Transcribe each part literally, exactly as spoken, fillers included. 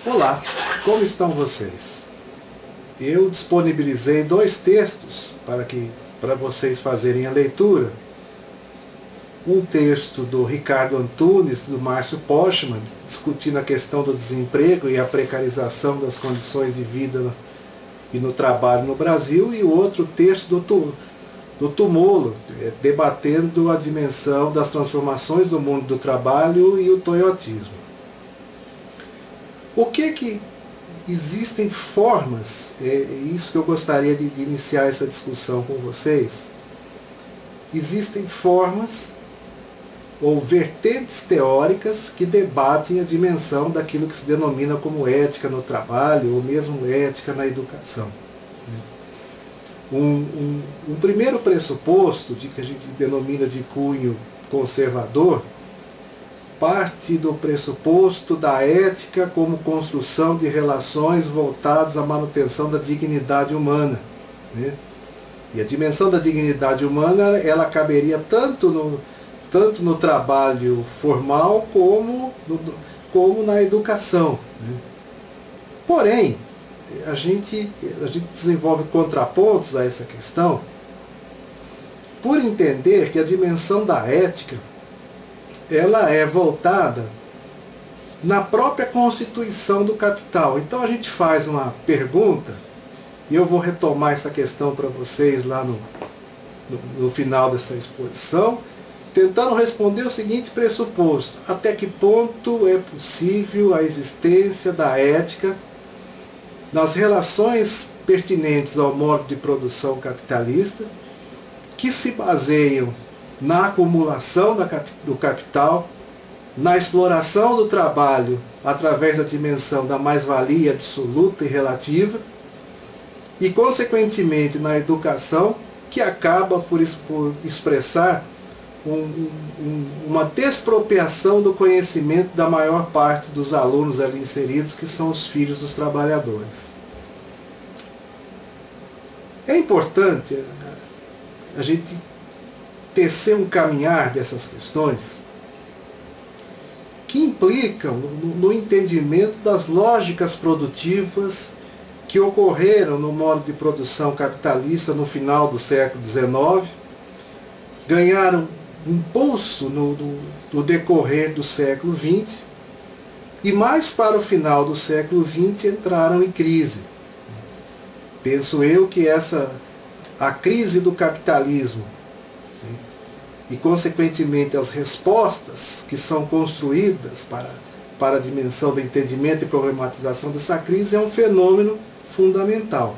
Olá, como estão vocês? Eu disponibilizei dois textos para, que, para vocês fazerem a leitura. Um texto do Ricardo Antunes, do Márcio Postman, discutindo a questão do desemprego e a precarização das condições de vida no, e no trabalho no Brasil, e o outro texto do, do Tumolo, debatendo a dimensão das transformações do mundo do trabalho e o toyotismo. O que que existem formas, é isso que eu gostaria de, de iniciar essa discussão com vocês, existem formas ou vertentes teóricas que debatem a dimensão daquilo que se denomina como ética no trabalho, ou mesmo ética na educação. Um, um, um primeiro pressuposto, de que a gente denomina de cunho conservador, parte do pressuposto da ética como construção de relações voltadas à manutenção da dignidade humana, né? E a dimensão da dignidade humana, ela caberia tanto no, tanto no trabalho formal como, no, como na educação, né? Porém, a gente, a gente desenvolve contrapontos a essa questão por entender que a dimensão da ética ela é voltada na própria constituição do capital. Então a gente faz uma pergunta, e eu vou retomar essa questão para vocês lá no, no, no final dessa exposição, tentando responder o seguinte pressuposto: até que ponto é possível a existência da ética nas relações pertinentes ao modo de produção capitalista, que se baseiam na acumulação do capital, na exploração do trabalho através da dimensão da mais-valia absoluta e relativa, e, consequentemente, na educação, que acaba por, por expressar um, um, uma despropriação do conhecimento da maior parte dos alunos ali inseridos, que são os filhos dos trabalhadores. É importante a gente tecer um caminhar dessas questões que implicam no, no entendimento das lógicas produtivas que ocorreram no modo de produção capitalista no final do século dezenove, ganharam impulso no, no, no decorrer do século vinte e mais para o final do século vinte entraram em crise. Penso eu que essa, a crise do capitalismo e, consequentemente, as respostas que são construídas para, para a dimensão do entendimento e problematização dessa crise é um fenômeno fundamental.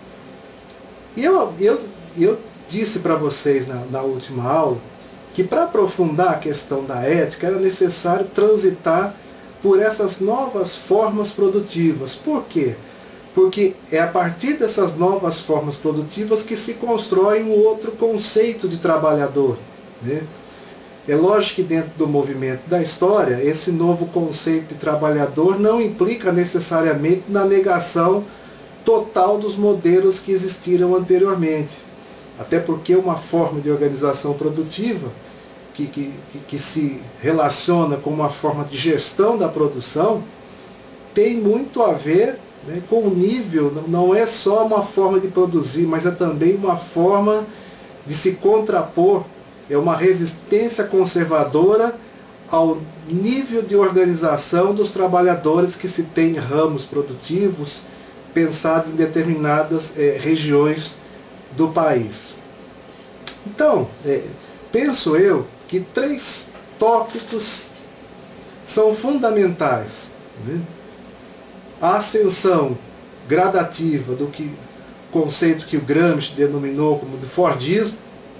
E eu, eu, eu disse para vocês na, na última aula que, para aprofundar a questão da ética, era necessário transitar por essas novas formas produtivas. Por quê? Porque é a partir dessas novas formas produtivas que se constrói um outro conceito de trabalhador, né? É lógico que dentro do movimento da história, esse novo conceito de trabalhador não implica necessariamente na negação total dos modelos que existiram anteriormente. Até porque uma forma de organização produtiva que, que, que se relaciona com uma forma de gestão da produção tem muito a ver, né, com o nível, não é só uma forma de produzir, mas é também uma forma de se contrapor, é uma resistência conservadora ao nível de organização dos trabalhadores que se tem em ramos produtivos pensados em determinadas é, regiões do país. Então, é, penso eu que três tópicos são fundamentais, né? A ascensão gradativa do que, conceito que o Gramsci denominou como de Fordismo,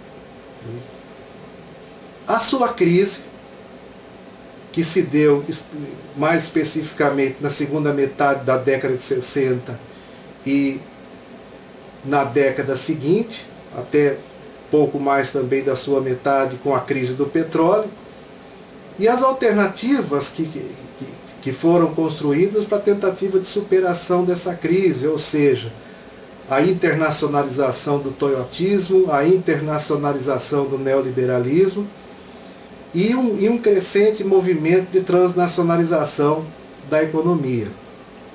a sua crise, que se deu mais especificamente na segunda metade da década de sessenta e na década seguinte, até pouco mais também da sua metade com a crise do petróleo, e as alternativas que, que, que foram construídas para a tentativa de superação dessa crise, ou seja, a internacionalização do toyotismo, a internacionalização do neoliberalismo, e um, e um crescente movimento de transnacionalização da economia.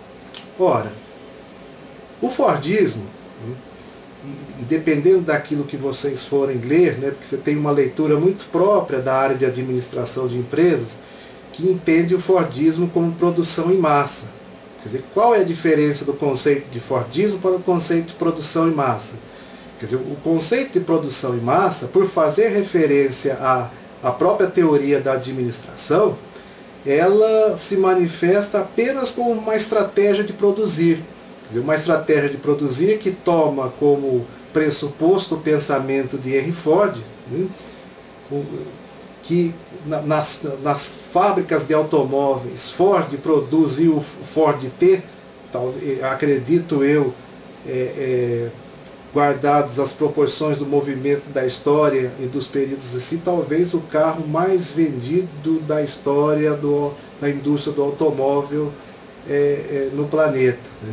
Ora, o Fordismo, né, e, e dependendo daquilo que vocês forem ler, né, porque você tem uma leitura muito própria da área de administração de empresas, que entende o Fordismo como produção em massa. Quer dizer, qual é a diferença do conceito de Fordismo para o conceito de produção em massa? Quer dizer, o conceito de produção em massa, por fazer referência à, à própria teoria da administração, ela se manifesta apenas como uma estratégia de produzir. Quer dizer, uma estratégia de produzir que toma como pressuposto o pensamento de Henry Ford, né, que nas, nas fábricas de automóveis Ford produziu o Ford T, talvez, acredito eu, é, é, guardadas as proporções do movimento da história e dos períodos assim, talvez o carro mais vendido da história do, da indústria do automóvel é, é, no planeta, né?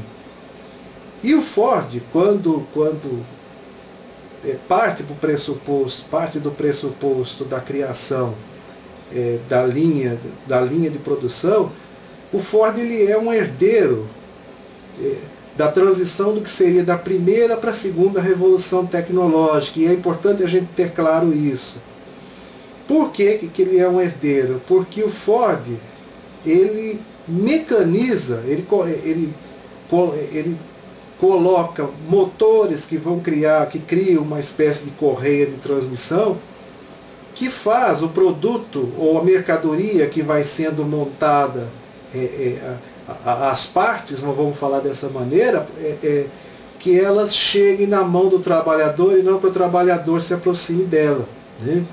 E o Ford, quando, quando é, parte, pro pressuposto, parte do pressuposto da criação é, da, linha, da linha de produção, o Ford ele é um herdeiro é, da transição do que seria da primeira para a segunda revolução tecnológica, e é importante a gente ter claro isso. Por que, que ele é um herdeiro? Porque o Ford ele mecaniza, ele, ele, ele coloca motores que vão criar, que criam uma espécie de correia de transmissão, que faz o produto ou a mercadoria que vai sendo montada, é, é, a, a, as partes, vamos falar dessa maneira, é, é, que elas cheguem na mão do trabalhador e não que o trabalhador se aproxime dela, né?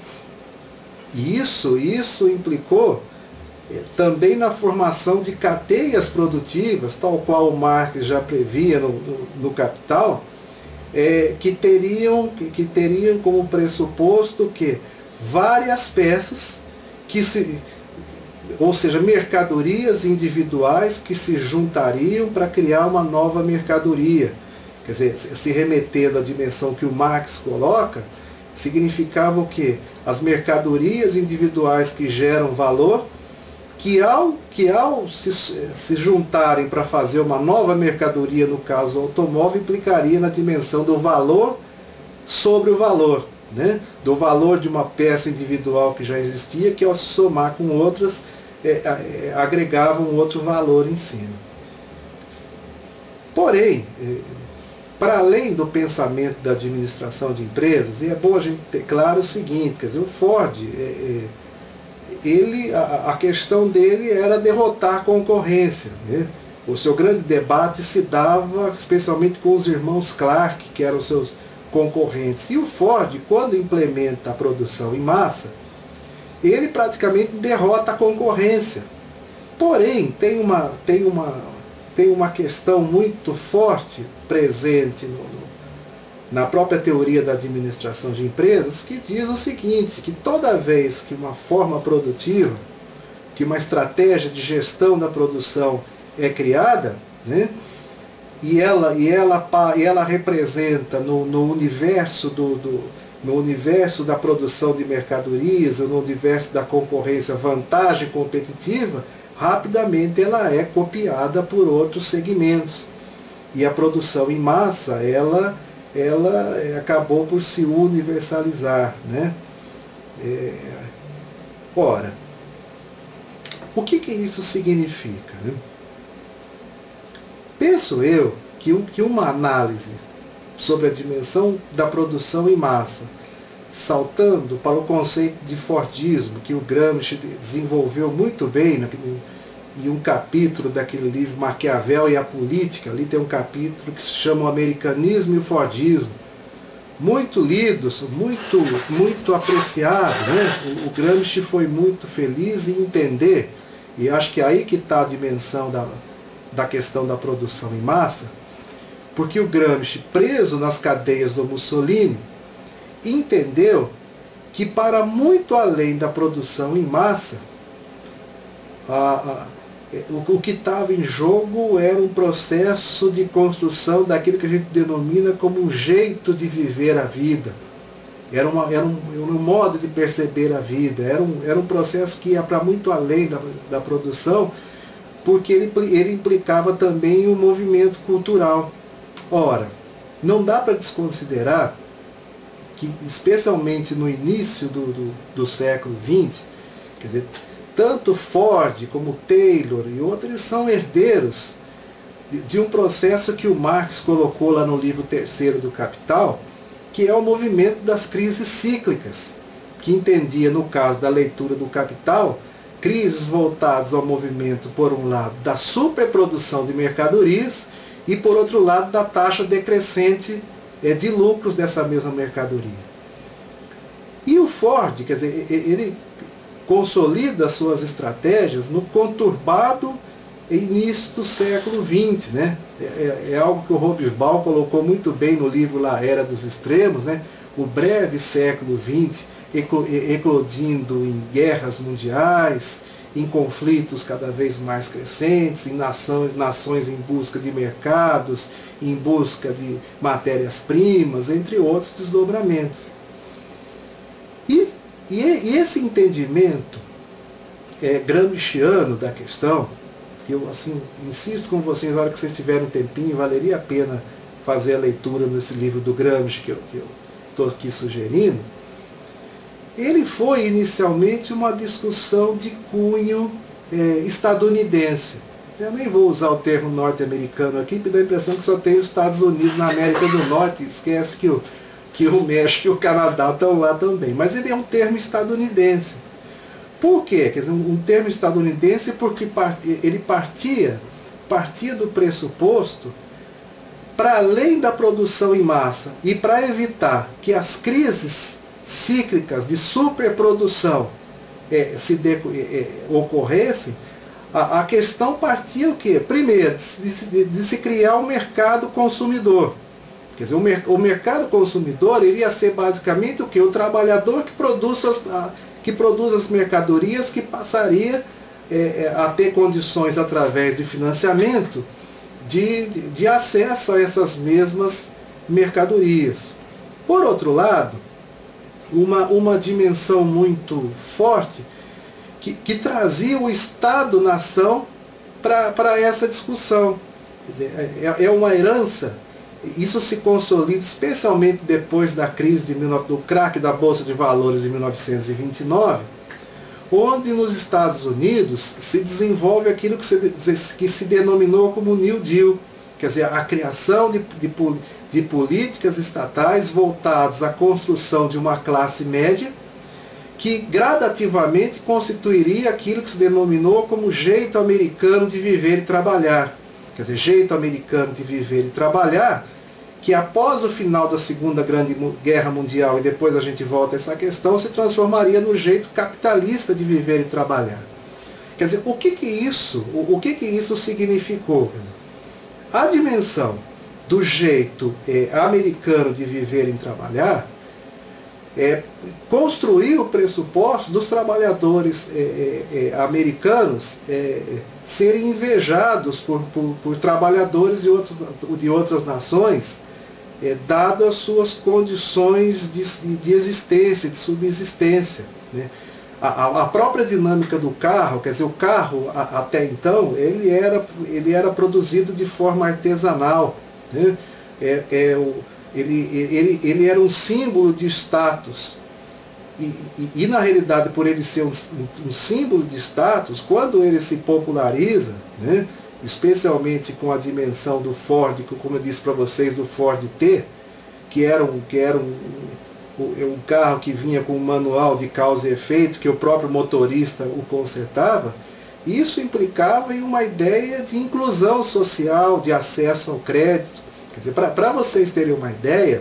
E isso, isso implicou é, também na formação de cadeias produtivas, tal qual o Marx já previa no, no, no Capital, é, que, teriam, que, que teriam como pressuposto que várias peças, que se, ou seja, mercadorias individuais que se juntariam para criar uma nova mercadoria. Quer dizer, se remetendo à dimensão que o Marx coloca, significava o quê? As mercadorias individuais que geram valor, que ao, que ao se, se juntarem para fazer uma nova mercadoria, no caso o automóvel, implicaria na dimensão do valor sobre o valor, né? Do valor de uma peça individual que já existia, que ao se somar com outras, é, é, agregava um outro valor em cima. Porém, é, para além do pensamento da administração de empresas, e é bom a gente ter claro o seguinte, quer dizer, o Ford, é, é, ele, a, a questão dele era derrotar a concorrência, né? O seu grande debate se dava especialmente com os irmãos Clark, que eram seus concorrentes. E o Ford, quando implementa a produção em massa, ele praticamente derrota a concorrência. Porém, tem uma, tem uma, tem uma questão muito forte presente no, no, na própria teoria da administração de empresas, que diz o seguinte, que toda vez que uma forma produtiva, que uma estratégia de gestão da produção é criada, né, e, ela, e, ela, e ela representa no, no, universo do, do, no universo da produção de mercadorias, no universo da concorrência, vantagem competitiva, rapidamente ela é copiada por outros segmentos. E a produção em massa, ela, ela acabou por se universalizar, né? É, ora, o que, que isso significa, né? Penso eu que, um, que uma análise sobre a dimensão da produção em massa, saltando para o conceito de Fordismo, que o Gramsci desenvolveu muito bem naquele, em um capítulo daquele livro Maquiavel e a Política, ali tem um capítulo que se chama O Americanismo e o Fordismo, muito lido, muito, muito apreciado, né? O Gramsci foi muito feliz em entender, e acho que é aí que está a dimensão da, da questão da produção em massa, porque o Gramsci, preso nas cadeias do Mussolini, entendeu que para muito além da produção em massa, a, a, o que estava em jogo era um processo de construção daquilo que a gente denomina como um jeito de viver a vida. Era, uma, era, um, era um modo de perceber a vida, era um, era um processo que ia para muito além da, da produção, porque ele, ele implicava também um movimento cultural. Ora, não dá para desconsiderar que, especialmente no início do, do, do século vinte, quer dizer, tanto Ford como Taylor e outros, eles são herdeiros de, de um processo que o Marx colocou lá no livro terceiro do Capital, que é o movimento das crises cíclicas, que entendia, no caso da leitura do Capital, crises voltadas ao movimento, por um lado, da superprodução de mercadorias e, por outro lado, da taxa decrescente é, de lucros dessa mesma mercadoria. E o Ford, quer dizer, ele consolida suas estratégias no conturbado início do século vinte, né? É, é algo que o Hobsbawm colocou muito bem no livro lá, Era dos Extremos, né? O breve século vinte, eclodindo em guerras mundiais, em conflitos cada vez mais crescentes, em nações, nações em busca de mercados, em busca de matérias-primas, entre outros desdobramentos. E, e, e esse entendimento é, gramsciano da questão, que eu assim, insisto com vocês, na hora que vocês tiverem um tempinho, valeria a pena fazer a leitura nesse livro do Gramsci que eu estou aqui sugerindo. Ele foi inicialmente uma discussão de cunho é, estadunidense. Eu nem vou usar o termo norte-americano aqui, porque dá a impressão que só tem os Estados Unidos na América do Norte, esquece que o, que o México e o Canadá estão lá também. Mas ele é um termo estadunidense. Por quê? Quer dizer, um termo estadunidense porque ele partia, partia do pressuposto, para além da produção em massa e para evitar que as crises cíclicas de superprodução é, se de, é, ocorressem, a, a questão partia o quê? Primeiro, de, de, de se criar um mercado consumidor. Quer dizer, o, mer, o mercado consumidor iria ser basicamente o quê? O trabalhador que produz as, a, que produz as mercadorias, que passaria é, a ter condições através de financiamento de, de, de acesso a essas mesmas mercadorias. Por outro lado, uma, uma dimensão muito forte que, que trazia o Estado-nação para essa discussão. Quer dizer, é, é uma herança, isso se consolida especialmente depois da crise de do crack da Bolsa de Valores de mil novecentos e vinte e nove, onde nos Estados Unidos se desenvolve aquilo que se, que se denominou como New Deal, quer dizer, a criação de, de, de políticas estatais voltadas à construção de uma classe média que gradativamente constituiria aquilo que se denominou como jeito americano de viver e trabalhar. Quer dizer, jeito americano de viver e trabalhar, que após o final da Segunda Grande Guerra Mundial, e depois a gente volta a essa questão, se transformaria no jeito capitalista de viver e trabalhar. Quer dizer, o que que isso, o, o que que isso significou? A dimensão do jeito é, americano de viver e trabalhar é, construir o pressuposto dos trabalhadores é, é, é, americanos é, serem invejados por, por, por trabalhadores de, outros, de outras nações, é, dado as suas condições de, de existência, de subsistência, né? A, a própria dinâmica do carro, quer dizer, o carro a, até então, ele era, ele era produzido de forma artesanal, né? é, é, o, ele, ele, ele era um símbolo de status. E, e, e na realidade, por ele ser um, um símbolo de status, quando ele se populariza, né, especialmente com a dimensão do Ford, como eu disse para vocês, do Ford T, que era, um, que era um, um, um carro que vinha com um manual de causa e efeito, que o próprio motorista o consertava, isso implicava em uma ideia de inclusão social, de acesso ao crédito. Quer dizer, para vocês terem uma ideia,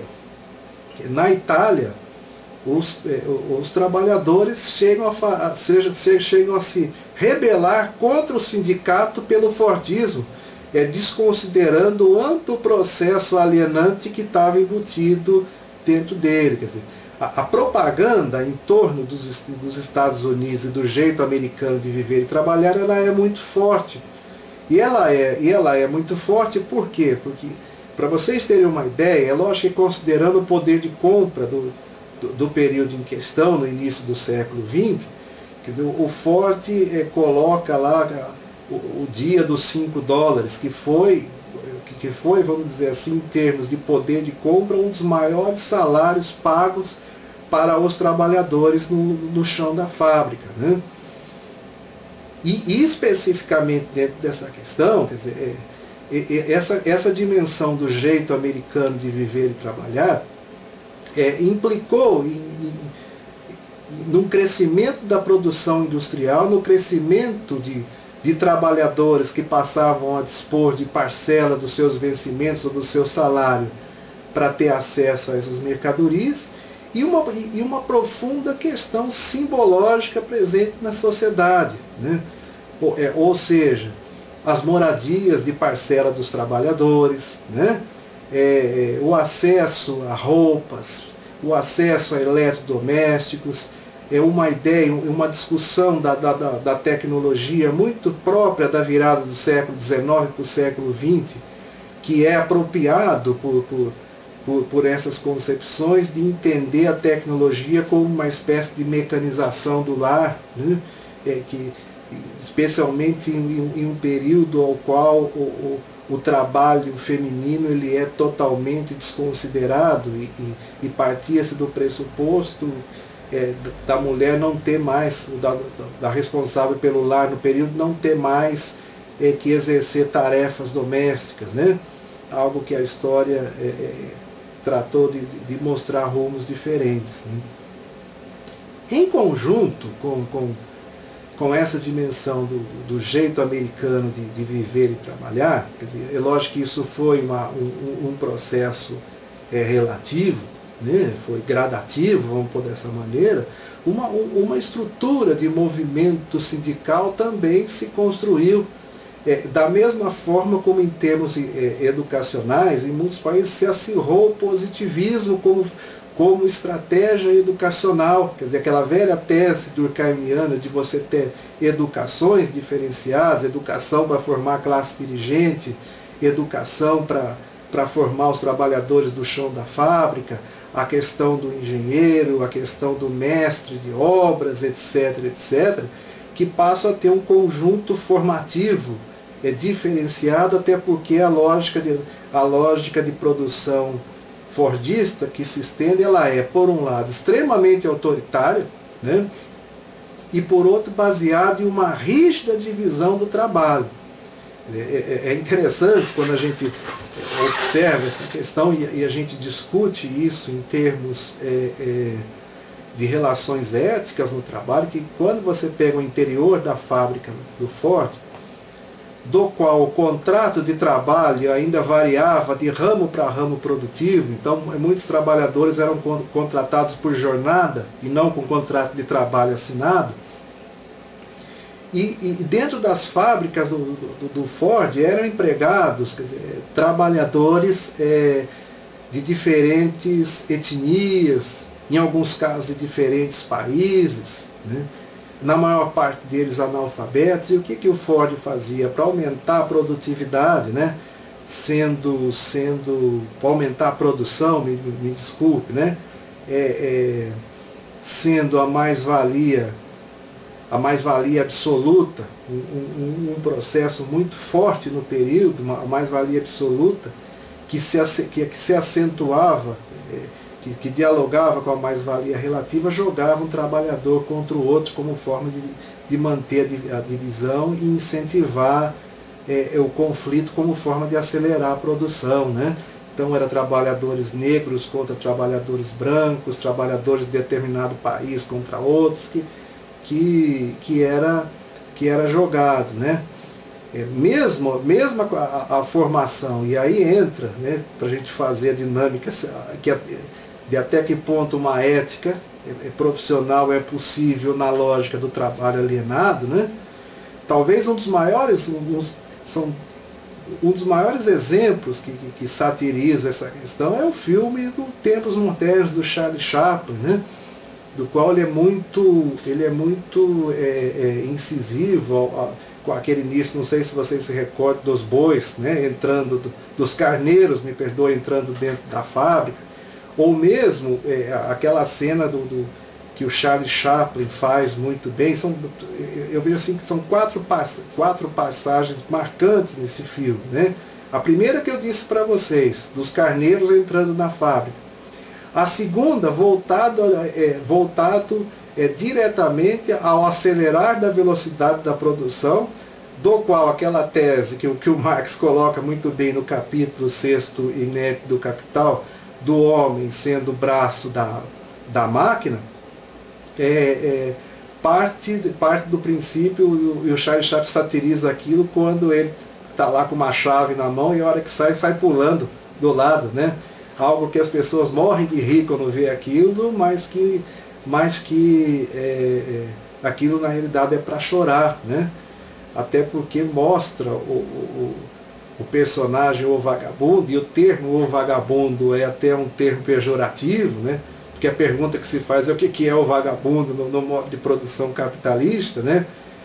na Itália, Os, os trabalhadores chegam a, seja, chegam a se rebelar contra o sindicato pelo Fordismo, é, desconsiderando o amplo processo alienante que estava embutido dentro dele. Quer dizer, a, a propaganda em torno dos, dos Estados Unidos e do jeito americano de viver e trabalhar, ela é muito forte. E ela é, e ela é muito forte por quê? Porque, para vocês terem uma ideia, é lógico que considerando o poder de compra do Do, do período em questão, no início do século vinte, quer dizer, o Ford é, coloca lá o, o dia dos cinco dólares, que foi, que foi, vamos dizer assim, em termos de poder de compra, um dos maiores salários pagos para os trabalhadores no, no chão da fábrica, né? E, e especificamente dentro dessa questão, quer dizer, é, é, essa, essa dimensão do jeito americano de viver e trabalhar é, implicou em, em, num crescimento da produção industrial, no crescimento de, de trabalhadores que passavam a dispor de parcela dos seus vencimentos ou do seu salário para ter acesso a essas mercadorias, e uma, e uma profunda questão simbológica presente na sociedade, né? Ou, é, ou seja, as moradias de parcela dos trabalhadores, né? É, o acesso a roupas, o acesso a eletrodomésticos, é uma ideia, uma discussão da, da, da tecnologia muito própria da virada do século dezenove para o século vinte, que é apropriado por, por, por, por essas concepções de entender a tecnologia como uma espécie de mecanização do lar, né? É, que, especialmente em, em um período ao qual o, o, o trabalho feminino ele é totalmente desconsiderado e, e, e partia-se do pressuposto é, da mulher não ter mais, da, da responsável pelo lar no período, não ter mais é, que exercer tarefas domésticas, né? Algo que a história é, é, tratou de, de mostrar rumos diferentes, né? Em conjunto com, com com essa dimensão do, do jeito americano de, de viver e trabalhar, quer dizer, é lógico que isso foi uma, um, um processo é, relativo, né? Foi gradativo, vamos pôr dessa maneira, uma, uma estrutura de movimento sindical também se construiu, é, da mesma forma como em termos é, educacionais, em muitos países se acirrou o positivismo como como estratégia educacional, quer dizer, aquela velha tese durkheimiana de você ter educações diferenciadas, educação para formar a classe dirigente, educação para para formar os trabalhadores do chão da fábrica, a questão do engenheiro, a questão do mestre de obras, etc, etc, que passam a ter um conjunto formativo é, diferenciado, até porque a lógica de, a lógica de produção fordista que se estende, ela é, por um lado, extremamente autoritária, né? E por outro, baseada em uma rígida divisão do trabalho. É, é, é interessante quando a gente observa essa questão e, e a gente discute isso em termos é, é, de relações éticas no trabalho, que quando você pega o interior da fábrica do Ford, do qual o contrato de trabalho ainda variava de ramo para ramo produtivo, então muitos trabalhadores eram contratados por jornada e não com contrato de trabalho assinado, e, e dentro das fábricas do, do, do Ford eram empregados, quer dizer, trabalhadores é, de diferentes etnias, em alguns casos de diferentes países, né? Na maior parte deles analfabetos. E o que, que o Ford fazia para aumentar a produtividade, né? Sendo, sendo, para aumentar a produção, me, me desculpe, né? É, é, sendo a mais-valia, a mais-valia absoluta, um, um, um processo muito forte no período, uma mais-valia absoluta, que se, que, que se acentuava, é, Que, que dialogava com a mais-valia relativa, jogava um trabalhador contra o outro como forma de, de manter a divisão e incentivar é, o conflito como forma de acelerar a produção, né? Então eram trabalhadores negros contra trabalhadores brancos, trabalhadores de determinado país contra outros, que, que, que, era, que era jogados, né? É, mesmo, mesmo a, a formação, e aí entra, né, para a gente fazer a dinâmica, que a, de até que ponto uma ética profissional é possível na lógica do trabalho alienado, né? Talvez um dos maiores, um, são, um dos maiores exemplos que, que, que satiriza essa questão é o filme do Tempos Modernos, do Charlie Chaplin, né? Do qual ele é muito, ele é muito é, é, incisivo ao, ao, com aquele início, não sei se vocês se recordam, dos bois, né? Entrando, do, dos carneiros, me perdoe, entrando dentro da fábrica. Ou mesmo é, aquela cena do, do, que o Charlie Chaplin faz muito bem. São, eu vejo assim que são quatro, quatro passagens marcantes nesse filme, né? A primeira que eu disse para vocês, dos carneiros entrando na fábrica. A segunda, voltado, é, voltado é, diretamente ao acelerar da velocidade da produção, do qual aquela tese que, que o Marx coloca muito bem no capítulo sexto inédito do Capital, do homem sendo o braço da, da máquina, é, é, parte, parte do princípio, e o Charlie Chaplin satiriza aquilo quando ele está lá com uma chave na mão e a hora que sai, sai pulando do lado, né? Algo que as pessoas morrem de rir quando vê aquilo, mas que, mas que é, é, aquilo na realidade é para chorar, né? Até porque mostra o, o, o personagem o vagabundo, e o termo o vagabundo é até um termo pejorativo, né? Porque a pergunta que se faz é o que, que é o vagabundo no, no modo de produção capitalista, né?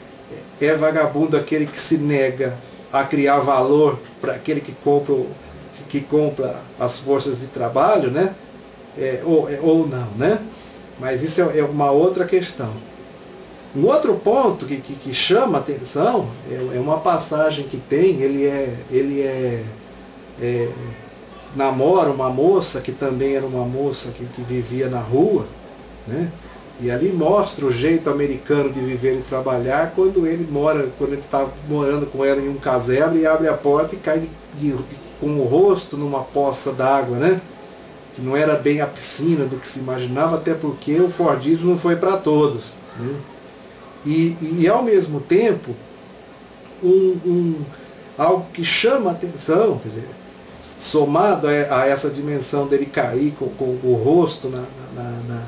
É vagabundo aquele que se nega a criar valor para aquele que compra, que compra as forças de trabalho, né? É, ou, é, ou não, né? Mas isso é, é uma outra questão. Um outro ponto que, que, que chama atenção é, é uma passagem que tem, ele é, ele é, é namora uma moça que também era uma moça que, que vivia na rua, né? E ali mostra o jeito americano de viver e trabalhar quando ele mora, quando ele está morando com ela em um casebre e abre a porta e cai de, de, de, com o rosto numa poça d'água, né? Que não era bem a piscina do que se imaginava, até porque o Fordismo não foi para todos, né? E, e ao mesmo tempo, um, um, algo que chama a atenção, quer dizer, somado a, a essa dimensão dele cair com, com o rosto na, na, na,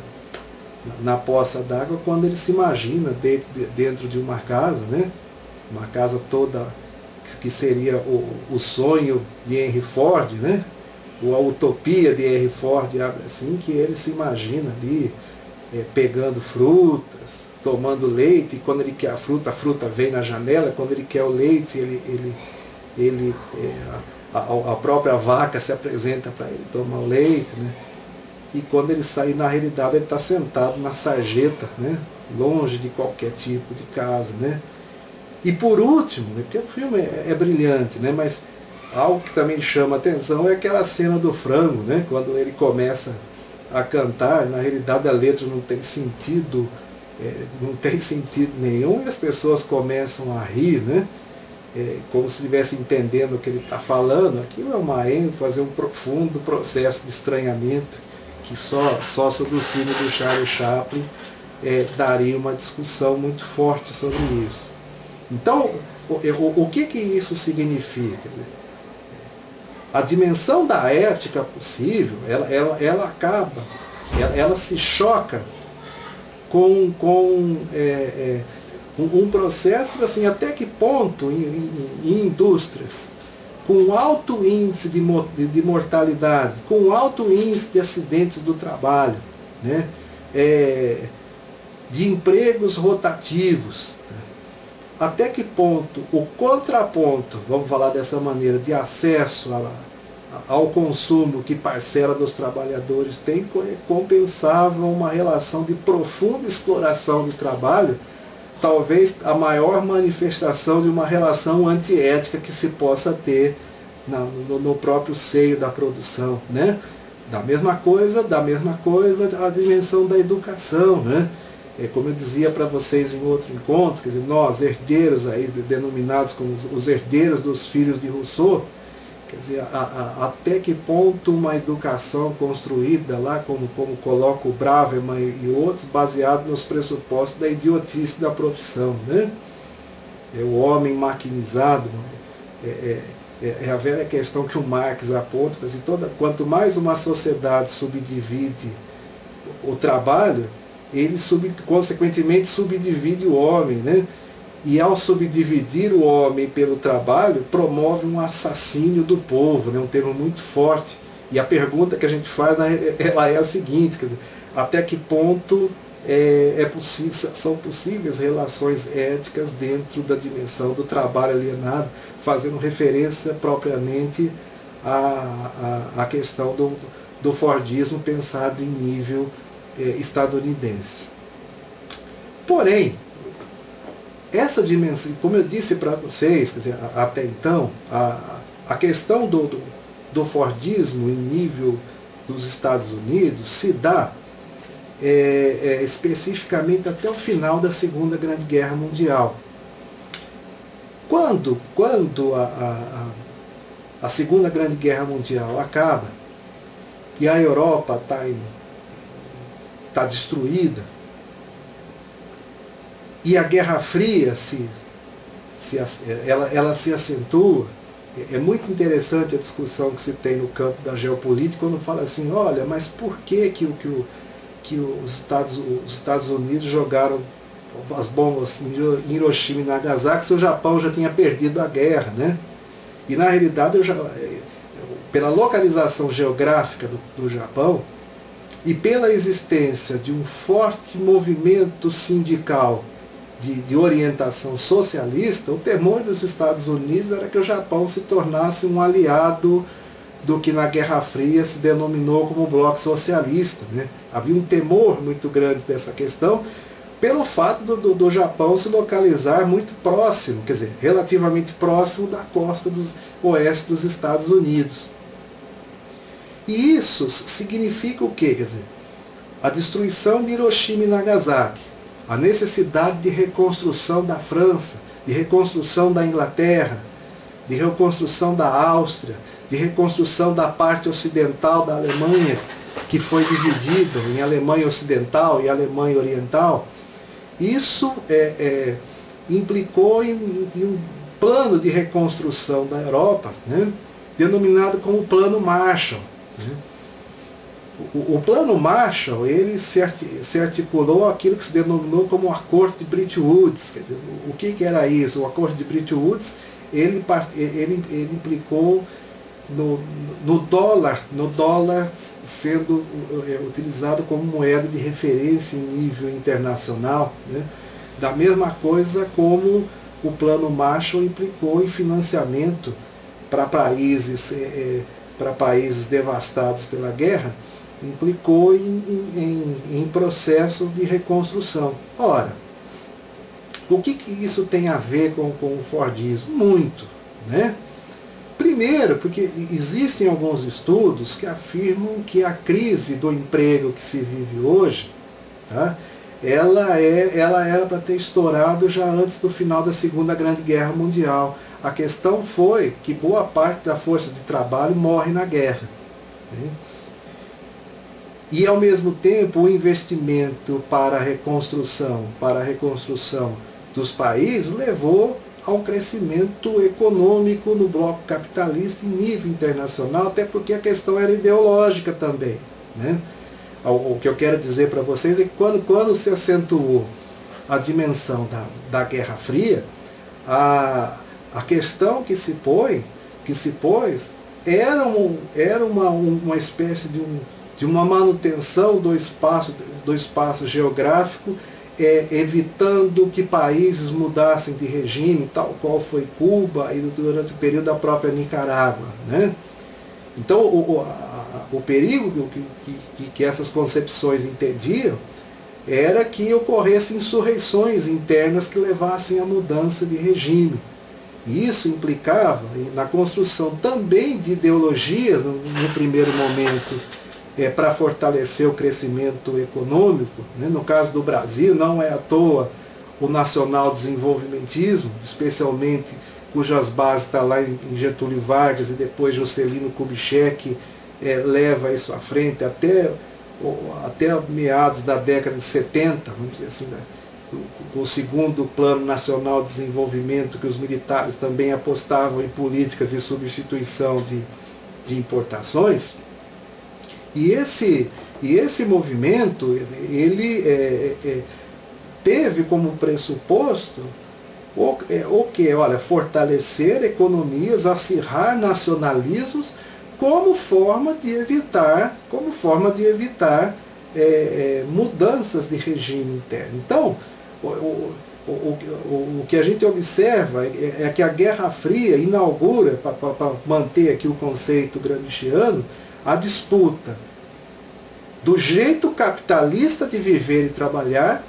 na poça d'água, quando ele se imagina dentro de, dentro de uma casa, né? Uma casa toda que seria o, o sonho de Henry Ford, né? Ou a utopia de Henry Ford, assim, que ele se imagina ali é, pegando frutas, tomando leite, e quando ele quer a fruta, a fruta vem na janela, quando ele quer o leite, ele, ele, ele, é, a, a própria vaca se apresenta para ele tomar o leite, né? E quando ele sai, na realidade, ele está sentado na sarjeta, né? Longe de qualquer tipo de casa, né? E por último, né? Porque o filme é, é brilhante, né? Mas algo que também chama a atenção é aquela cena do frango, né? Quando ele começa a cantar, na realidade a letra não tem sentido, é, não tem sentido nenhum, e as pessoas começam a rir, né? É, como se estivesse entendendo o que ele está falando. Aquilo é uma ênfase, um profundo processo de estranhamento que só, só sobre o filme do Charlie Chaplin é, daria uma discussão muito forte sobre isso. Então, o, o, o que, que isso significa? Quer dizer, a dimensão da ética possível, ela, ela, ela acaba, ela, ela se choca com, com é, é, um, um processo, assim, até que ponto em, em, em indústrias com alto índice de, de mortalidade, com alto índice de acidentes do trabalho, né? É, de empregos rotativos, né? Até que ponto o contraponto, vamos falar dessa maneira, de acesso a, a, ao consumo que parcela dos trabalhadores tem, compensava uma relação de profunda exploração de trabalho, talvez a maior manifestação de uma relação antiética que se possa ter na, no, no próprio seio da produção, né? Da mesma coisa, da mesma coisa a dimensão da educação, né? É, como eu dizia para vocês em outro encontro, quer dizer, nós herdeiros aí, denominados como os, os herdeiros dos filhos de Rousseau, quer dizer, a, a, até que ponto uma educação construída lá, como, como coloca o Braverman e, e outros, baseado nos pressupostos da idiotice da profissão, né? É o homem maquinizado, é, é, é a velha questão que o Marx aponta, quer dizer, toda, quanto mais uma sociedade subdivide o trabalho, ele sub, consequentemente subdivide o homem, né? E ao subdividir o homem pelo trabalho, promove um assassínio do povo, né? Um termo muito forte. E a pergunta que a gente faz, ela é a seguinte, quer dizer, até que ponto é, é possível, são possíveis relações éticas dentro da dimensão do trabalho alienado, fazendo referência propriamente à, à, à questão do, do Fordismo pensado em nível é, estadunidense. Porém, essa dimensão, como eu disse para vocês, quer dizer, até então, a, a questão do, do, do Fordismo em nível dos Estados Unidos se dá é, é, especificamente até o final da Segunda Grande Guerra Mundial. Quando, quando a, a, a Segunda Grande Guerra Mundial acaba e a Europa está tá destruída e a Guerra Fria se, se, ela, ela se acentua, é muito interessante a discussão que se tem no campo da geopolítica quando fala assim, olha, mas por que, que, que, que os, Estados, os Estados Unidos jogaram as bombas em Hiroshima e Nagasaki se o Japão já tinha perdido a guerra, né? E na realidade, eu já, pela localização geográfica do, do Japão e pela existência de um forte movimento sindical de, de orientação socialista, o temor dos Estados Unidos era que o Japão se tornasse um aliado do que na Guerra Fria se denominou como bloco socialista, né? Havia um temor muito grande dessa questão, pelo fato do, do, do Japão se localizar muito próximo, quer dizer, relativamente próximo da costa dos, oeste dos Estados Unidos. E isso significa o quê? Quer dizer, a destruição de Hiroshima e Nagasaki, a necessidade de reconstrução da França, de reconstrução da Inglaterra, de reconstrução da Áustria, de reconstrução da parte ocidental da Alemanha, que foi dividida em Alemanha Ocidental e Alemanha Oriental. Isso é, é, implicou em, em um plano de reconstrução da Europa, né, denominado como Plano Marshall. Né. O, o Plano Marshall ele se, arti, se articulou aquilo que se denominou como o Acordo de Bretton Woods. Quer dizer, o, o que, que era isso? O Acordo de Bretton Woods ele, ele, ele implicou no, no dólar, no dólar sendo é, utilizado como moeda de referência em nível internacional, né? Da mesma coisa como o Plano Marshall implicou em financiamento para países, é, para países devastados pela guerra, implicou em, em, em processo de reconstrução. Ora, o que, que isso tem a ver com, com o Fordismo? Muito, né? Primeiro, porque existem alguns estudos que afirmam que a crise do emprego que se vive hoje, tá, ela, é, ela era para ter estourado já antes do final da Segunda Grande Guerra Mundial. A questão foi que boa parte da força de trabalho morre na guerra, né? E ao mesmo tempo o investimento para a reconstrução, para a reconstrução dos países levou a um crescimento econômico no bloco capitalista em nível internacional, até porque a questão era ideológica também, né? O que eu quero dizer para vocês é que quando, quando se acentuou a dimensão da, da Guerra Fria, a, a questão que se, põe, que se pôs era, um, era uma, uma espécie de, um, de uma manutenção do espaço, do espaço geográfico, É, evitando que países mudassem de regime, tal qual foi Cuba e durante o período da própria Nicarágua, né? Então o, o, a, o perigo que, que, que essas concepções entendiam era que ocorressem insurreições internas que levassem à mudança de regime. E isso implicava na construção também de ideologias, no, no primeiro momento, É, para fortalecer o crescimento econômico, né? No caso do Brasil, não é à toa o nacional desenvolvimentismo, especialmente cujas bases estão lá em Getúlio Vargas e depois Juscelino Kubitschek é, leva isso à frente até, até meados da década de setenta, vamos dizer assim, né? Com o segundo Plano Nacional de Desenvolvimento, que os militares também apostavam em políticas de substituição de, de importações. E esse, e esse movimento, ele é, é, teve como pressuposto o, é, o que? Olha, fortalecer economias, acirrar nacionalismos como forma de evitar, como forma de evitar é, é, mudanças de regime interno. Então, o, o, o, o, o que a gente observa é, é que a Guerra Fria inaugura, para manter aqui o conceito gramsciano, a disputa do jeito capitalista de viver e trabalhar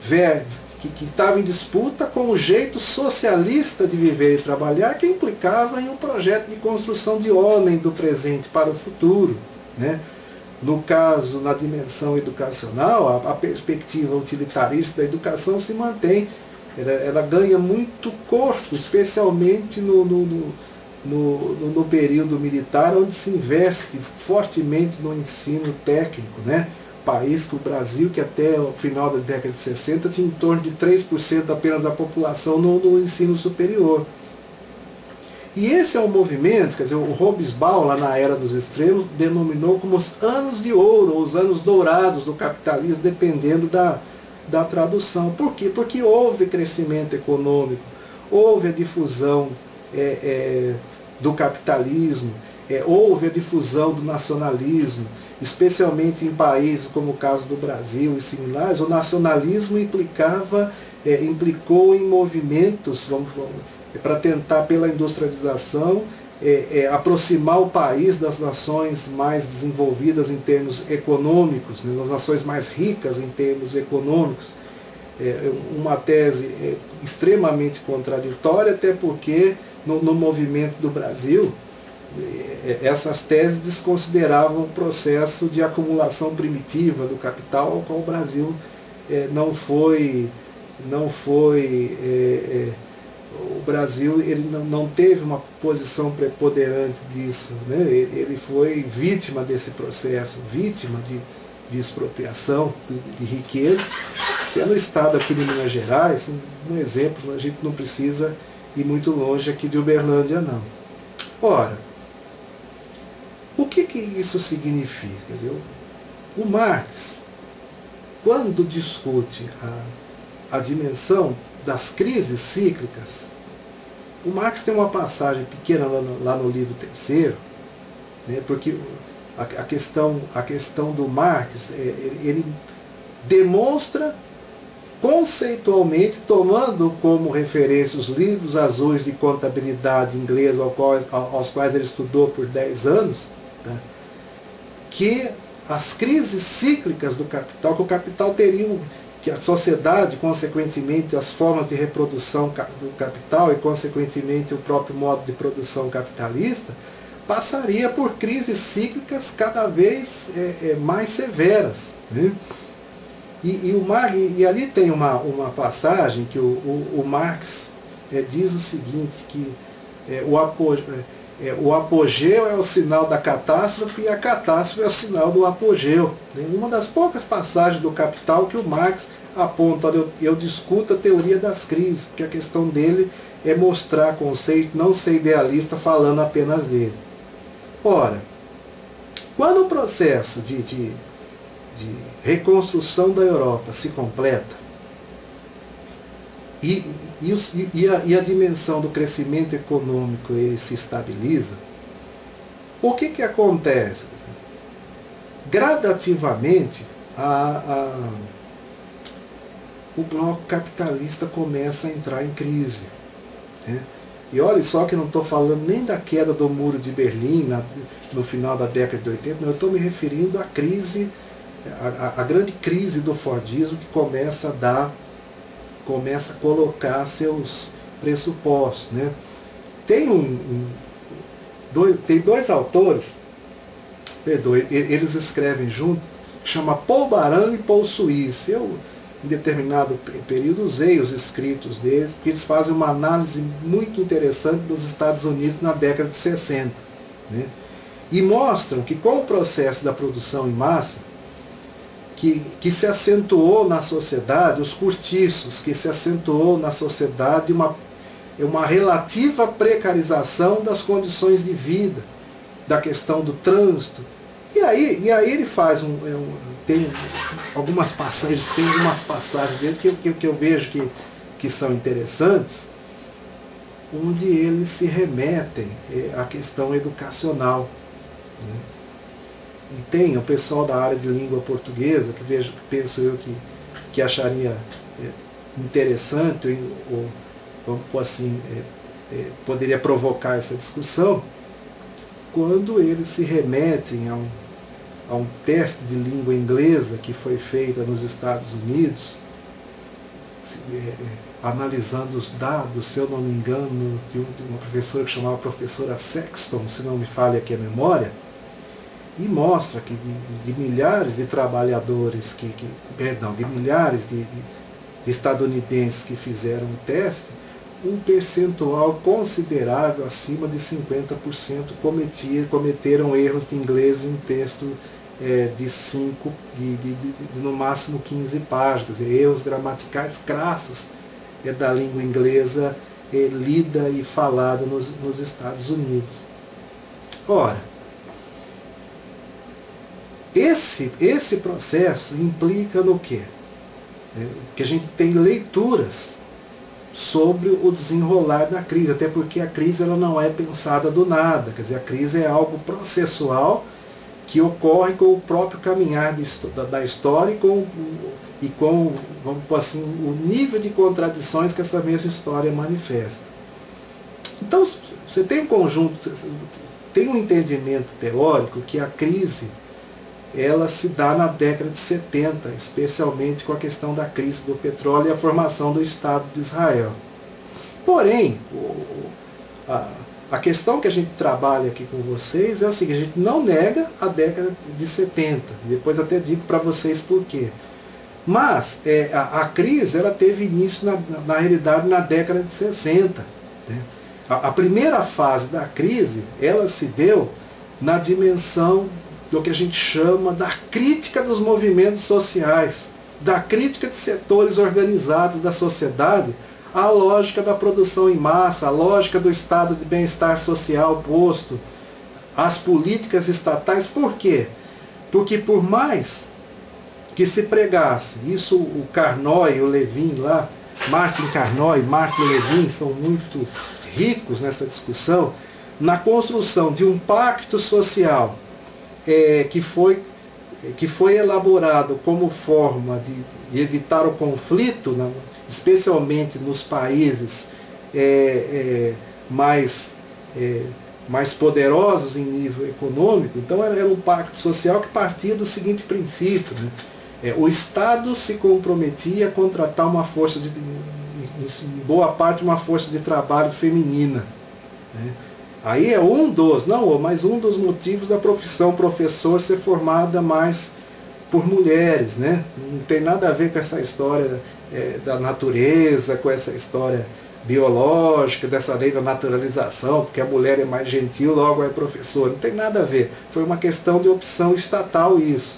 que estava em disputa com o jeito socialista de viver e trabalhar, que implicava em um projeto de construção de homem do presente para o futuro, né? No caso, na dimensão educacional, a, a perspectiva utilitarista da educação se mantém, ela, ela ganha muito corpo, especialmente no, no, no, no, no período militar, onde se investe fortemente no ensino técnico, né? País que o Brasil, que até o final da década de sessenta tinha em torno de três por cento apenas da população no, no ensino superior. E esse é um movimento, quer dizer, o Hobsbawm, lá na Era dos Extremos, denominou como os anos de ouro, ou os anos dourados do capitalismo, dependendo da, da tradução. Por quê? Porque houve crescimento econômico, houve a difusão é, é, do capitalismo, é, houve a difusão do nacionalismo, especialmente em países como o caso do Brasil e similares. O nacionalismo implicava, é, implicou em movimentos, vamos, vamos para tentar, pela industrialização, é, é, aproximar o país das nações mais desenvolvidas em termos econômicos, né, das nações mais ricas em termos econômicos. É, uma tese é, extremamente contraditória, até porque no, no movimento do Brasil, é, essas teses desconsideravam o processo de acumulação primitiva do capital, ao qual o Brasil é, não foi... Não foi é, é, o Brasil ele não, não teve uma posição preponderante disso, né? ele, ele foi vítima desse processo, vítima de, de expropriação de, de riqueza. Sendo o Estado aqui de Minas Gerais, um exemplo, a gente não precisa ir muito longe aqui de Uberlândia, não. Ora, o que, que isso significa? Quer dizer, o Marx, quando discute a, a dimensão das crises cíclicas, o Marx tem uma passagem pequena lá no, lá no livro terceiro, né, porque a, a, questão, a questão do Marx, é, ele, ele demonstra conceitualmente, tomando como referência os livros azuis de contabilidade inglesa aos quais, aos quais ele estudou por dez anos, tá, que as crises cíclicas do capital, que o capital teria um, que a sociedade, consequentemente, as formas de reprodução do capital e, consequentemente, o próprio modo de produção capitalista, passaria por crises cíclicas cada vez é, é, mais severas, né? E, e, o Mar, e ali tem uma, uma passagem que o, o, o Marx é, diz o seguinte, que é, o, apo, é, o apogeu é o sinal da catástrofe e a catástrofe é o sinal do apogeu. Né? Uma das poucas passagens do Capital que o Marx aponta, eu, eu discuto a teoria das crises, porque a questão dele é mostrar conceito, não ser idealista falando apenas dele. Ora, quando o processo de, de, de reconstrução da Europa se completa, e, e, os, e, a, e a dimensão do crescimento econômico ele se estabiliza, o que, que acontece? Gradativamente, a, a, o bloco capitalista começa a entrar em crise, né? E olha só que eu não estou falando nem da queda do Muro de Berlim na, no final da década de oitenta, não, eu estou me referindo à crise, a, a, a grande crise do Fordismo, que começa a dar, começa a colocar seus pressupostos, né? Tem, um, um, dois, tem dois autores, perdoe, eles escrevem junto, chama Paul Baran e Paul Suisse. Eu, em determinado período, usei os escritos deles, porque eles fazem uma análise muito interessante dos Estados Unidos na década de sessenta. Né? E mostram que com o processo da produção em massa, que, que se acentuou na sociedade, os cortiços, que se acentuou na sociedade uma, uma relativa precarização das condições de vida, da questão do trânsito. E aí, e aí ele faz um, um tem algumas passagens, tem umas passagens deles que, que, que eu vejo que, que são interessantes, onde eles se remetem à questão educacional. Né? E tem o pessoal da área de língua portuguesa, que vejo, penso eu que, que acharia é, interessante, ou, vamos pôr assim, é, é, poderia provocar essa discussão, quando eles se remetem a um a um teste de língua inglesa que foi feita nos Estados Unidos, é, analisando os dados, se eu não me engano, de uma professora que chamava professora Sexton, se não me falha aqui a memória, e mostra que de, de milhares de trabalhadores, que, que, perdão, de milhares de, de, de estadunidenses que fizeram o teste, um percentual considerável, acima de cinquenta por cento, cometia, cometeram erros de inglês em um texto é, de cinco, de, de, de, de no máximo quinze páginas, erros gramaticais crassos é, da língua inglesa é, lida e falada nos, nos Estados Unidos. Ora, esse, esse processo implica no quê? É, que a gente tem leituras sobre o desenrolar da crise, até porque a crise ela não é pensada do nada, quer dizer, a crise é algo processual que ocorre com o próprio caminhar da história e com, e com vamos dizer assim, o nível de contradições que essa mesma história manifesta. Então, você tem um conjunto, tem um entendimento teórico que a crise ela se dá na década de setenta, especialmente com a questão da crise do petróleo e a formação do Estado de Israel. Porém, a, a questão que a gente trabalha aqui com vocês é o seguinte: a gente não nega a década de setenta, depois até digo para vocês por quê. Mas é, a, a crise ela teve início, na, na realidade, na década de sessenta. Né? A, a primeira fase da crise ela se deu na dimensão do que a gente chama da crítica dos movimentos sociais, da crítica de setores organizados da sociedade à lógica da produção em massa, à lógica do estado de bem-estar social posto, às políticas estatais. Por quê? Porque por mais que se pregasse, isso o Carnot e o Levin lá, Martin Carnot e Martin Levin são muito ricos nessa discussão, na construção de um pacto social É, que, foi, que foi elaborado como forma de, de evitar o conflito, né, especialmente nos países é, é, mais, é, mais poderosos em nível econômico. Então era, era um pacto social que partia do seguinte princípio: né, é, o Estado se comprometia a contratar uma força, de, em boa parte, uma força de trabalho feminina. Né. Aí é um dos, não, mas um dos motivos da profissão professor ser formada mais por mulheres, né? Não tem nada a ver com essa história é, da natureza, com essa história biológica, dessa lei da naturalização, porque a mulher é mais gentil, logo é professor. Não tem nada a ver. Foi uma questão de opção estatal isso.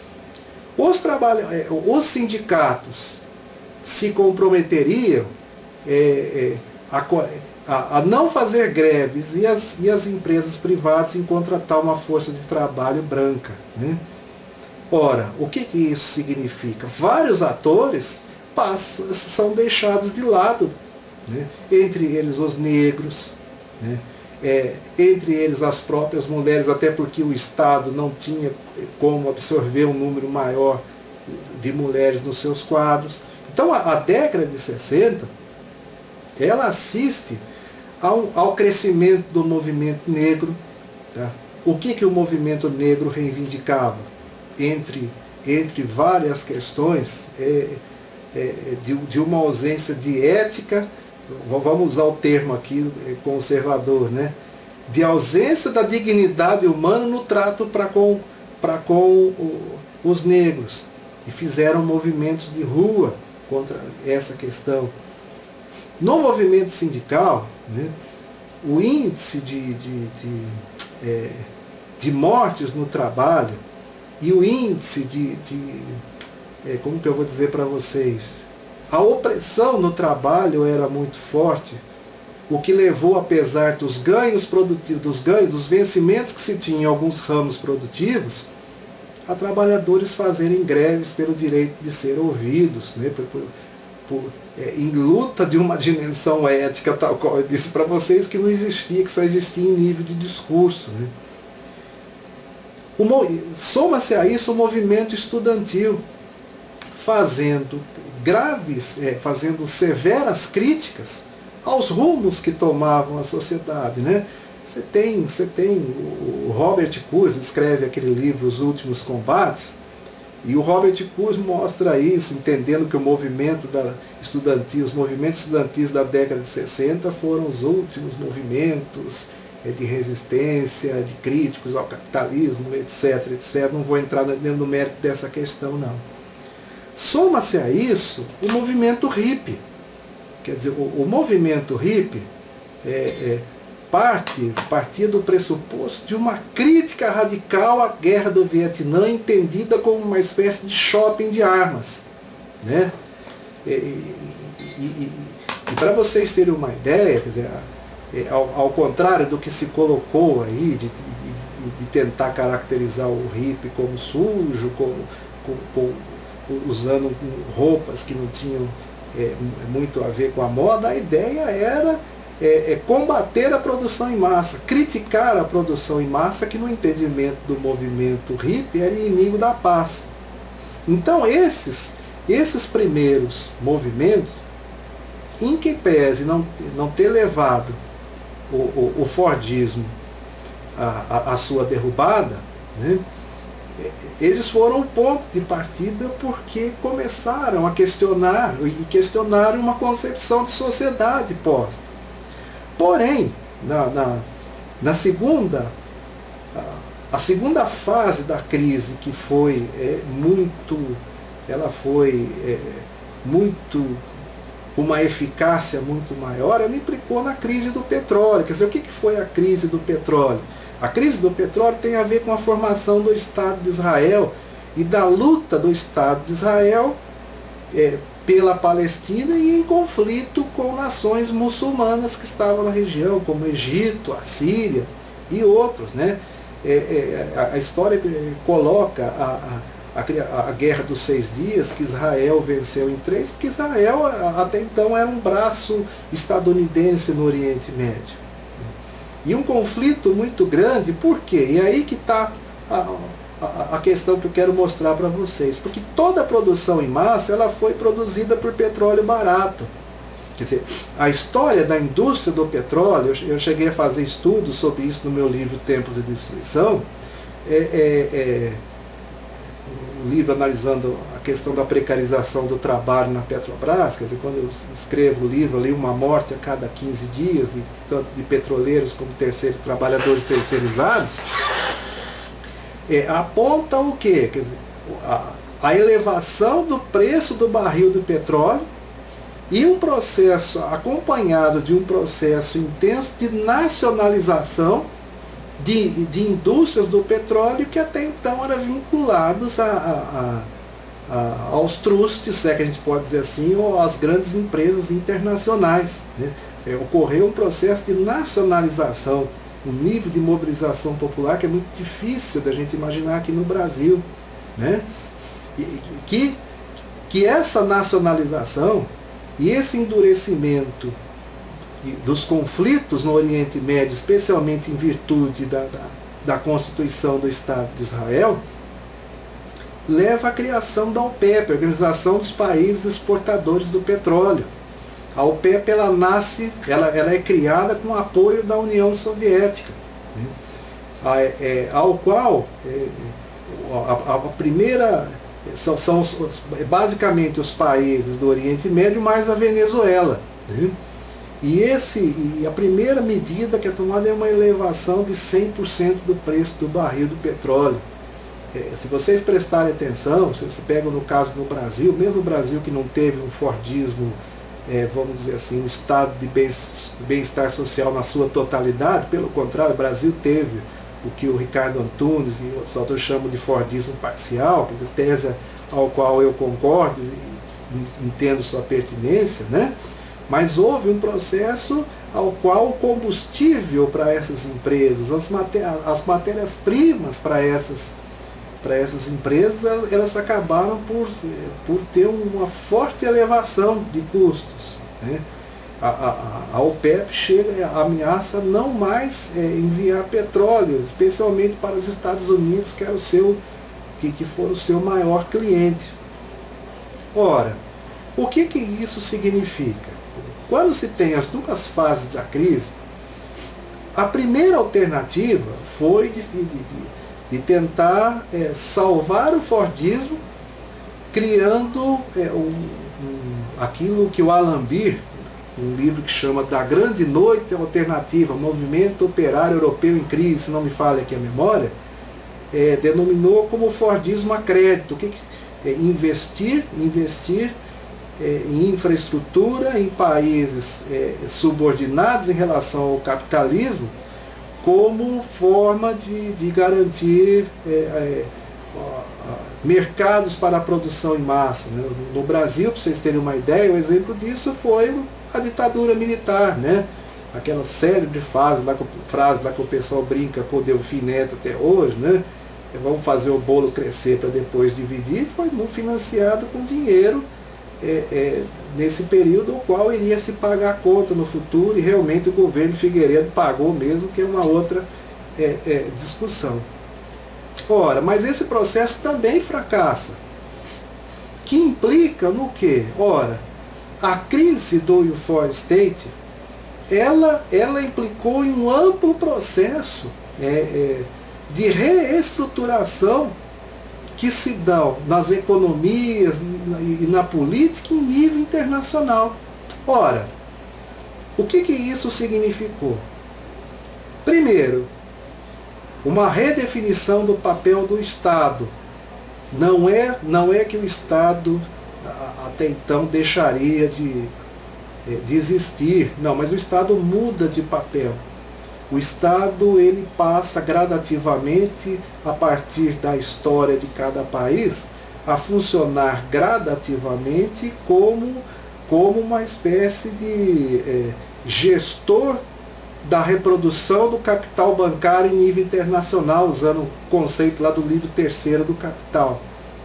Os, trabalha, os sindicatos se comprometeriam é, é, a A, a não fazer greves e as, e as empresas privadas em contratar uma força de trabalho branca. Né? Ora, o que, que isso significa? Vários atores passam, são deixados de lado, né? Entre eles os negros, né? é, entre eles as próprias mulheres, até porque o Estado não tinha como absorver um número maior de mulheres nos seus quadros. Então a, a década de sessenta, ela assiste Ao, ao crescimento do movimento negro. Tá? O que, que o movimento negro reivindicava? Entre, entre várias questões é, é, de, de uma ausência de ética, vamos usar o termo aqui conservador, né? De ausência da dignidade humana no trato para com, para com os negros. E fizeram movimentos de rua contra essa questão. No movimento sindical, né, o índice de, de, de, é, de mortes no trabalho e o índice de, de é, como que eu vou dizer para vocês, a opressão no trabalho era muito forte, o que levou, apesar dos ganhos produtivos, dos ganhos, dos vencimentos que se tinha em alguns ramos produtivos, a trabalhadores fazerem greves pelo direito de ser ouvidos, né, por, por, por, é, em luta de uma dimensão ética, tal qual eu disse para vocês, que não existia, que só existia em nível de discurso. Né. Soma-se a isso o movimento estudantil, fazendo graves, é, fazendo severas críticas aos rumos que tomavam a sociedade. Né. Você tem, você tem o Robert Kurz escreve aquele livro Os Últimos Combates, E o Robert Kurz mostra isso, entendendo que o movimento da estudantil, os movimentos estudantis da década de sessenta foram os últimos movimentos é, de resistência, de críticos ao capitalismo, etc, etcétera. Não vou entrar no mérito dessa questão, não. Soma-se a isso o movimento hippie. Quer dizer, o, o movimento hippie é, é, parte, partia do pressuposto de uma crítica radical à guerra do Vietnã, entendida como uma espécie de shopping de armas, né? E, e, e, e para vocês terem uma ideia, quer dizer, ao, ao contrário do que se colocou aí, de, de, de tentar caracterizar o hippie como sujo, como, como, como usando roupas que não tinham é, muito a ver com a moda, a ideia era É, é combater a produção em massa, criticar a produção em massa, que no entendimento do movimento hippie era inimigo da paz. Então esses, esses primeiros movimentos, em que pese não, não ter levado o, o, o Fordismo à, à sua derrubada, né, eles foram o ponto de partida porque começaram a questionar, e questionaram uma concepção de sociedade posta. Porém, na, na, na segunda, a, a segunda fase da crise, que foi é, muito, ela foi é, muito, uma eficácia muito maior, ela implicou na crise do petróleo. Quer dizer, o que, que foi a crise do petróleo? A crise do petróleo tem a ver com a formação do Estado de Israel e da luta do Estado de Israel é, pela Palestina e em conflito com nações muçulmanas que estavam na região, como Egito, a Síria e outros, né? É, é, a história coloca a, a, a, a Guerra dos Seis Dias, que Israel venceu em três, porque Israel até então era um braço estadunidense no Oriente Médio. E um conflito muito grande, por quê? E aí que está a, a, a questão que eu quero mostrar para vocês. Porque toda a produção em massa ela foi produzida por petróleo barato. Quer dizer, a história da indústria do petróleo, eu cheguei a fazer estudos sobre isso no meu livro Tempos de Destruição, é, é, é, um livro analisando a questão da precarização do trabalho na Petrobras. Quer dizer, quando eu escrevo o livro, ali uma morte a cada quinze dias, de, tanto de petroleiros como terceiros, trabalhadores terceirizados, é, aponta o quê? Quer dizer, a, a elevação do preço do barril do petróleo e um processo acompanhado de um processo intenso de nacionalização de, de indústrias do petróleo que até então eram vinculados a, a, a, aos trusts, se é que a gente pode dizer assim, ou às grandes empresas internacionais, né? É, ocorreu um processo de nacionalização, um nível de mobilização popular que é muito difícil da gente imaginar aqui no Brasil, né? E, que, que essa nacionalização e esse endurecimento dos conflitos no Oriente Médio, especialmente em virtude da, da, da Constituição do Estado de Israel, leva à criação da OPEP, a Organização dos Países Exportadores do Petróleo. A OPEP ela nasce, ela, ela é criada com o apoio da União Soviética, né? a, é, ao qual é, a, a primeira são, são os, basicamente os países do Oriente Médio mais a Venezuela, né? E, esse, e a primeira medida que é tomada é uma elevação de cem por cento do preço do barril do petróleo. É, se vocês prestarem atenção, se você pega no caso do Brasil, mesmo o Brasil que não teve um Fordismo, é, vamos dizer assim, um estado de bem-estar social na sua totalidade, pelo contrário, o Brasil teve o que o Ricardo Antunes e outros autores chamam de Fordismo parcial, quer dizer, tese ao qual eu concordo e entendo sua pertinência, né? Mas houve um processo ao qual o combustível para essas empresas, as, maté as matérias-primas para essas, para essas empresas, elas acabaram por, por ter uma forte elevação de custos, né? A, a, a OPEP chega, ameaça não mais é, enviar petróleo, especialmente para os Estados Unidos, que, é o seu, que, que for o seu maior cliente. Ora, o que, que isso significa? Quando se tem as duas fases da crise, a primeira alternativa foi de, de, de, de tentar é, salvar o Fordismo criando é, um, um, aquilo que o Alan Beer, um livro que chama Da Grande Noite Alternativa, Movimento Operário Europeu em Crise, se não me falha aqui a memória, é, denominou como Fordismo a crédito. O que, que é investir, investir é, em infraestrutura em países é, subordinados em relação ao capitalismo, como forma de, de garantir é, é, mercados para a produção em massa. Né? No Brasil, para vocês terem uma ideia, o exemplo disso foi a ditadura militar, né? Aquela série de frases lá, frases lá que o pessoal brinca com o Delfim Neto até hoje, né? Vamos fazer o bolo crescer para depois dividir, foi financiado com dinheiro é, é, nesse período, o qual iria se pagar a conta no futuro, e realmente o governo Figueiredo pagou mesmo, que é uma outra é, é, discussão. Ora, mas esse processo também fracassa, que implica no quê? Ora, a crise do welfare state, ela, ela implicou em um amplo processo é, é, de reestruturação que se dão nas economias e na, e na política em nível internacional. Ora, o que, que isso significou? Primeiro, uma redefinição do papel do Estado. Não é, não é que o Estado até então deixaria de, de existir, não, mas o Estado muda de papel. O Estado ele passa gradativamente, a partir da história de cada país, a funcionar gradativamente como, como uma espécie de é, gestor da reprodução do capital bancário em nível internacional, usando o conceito lá do livro terceiro do Capital.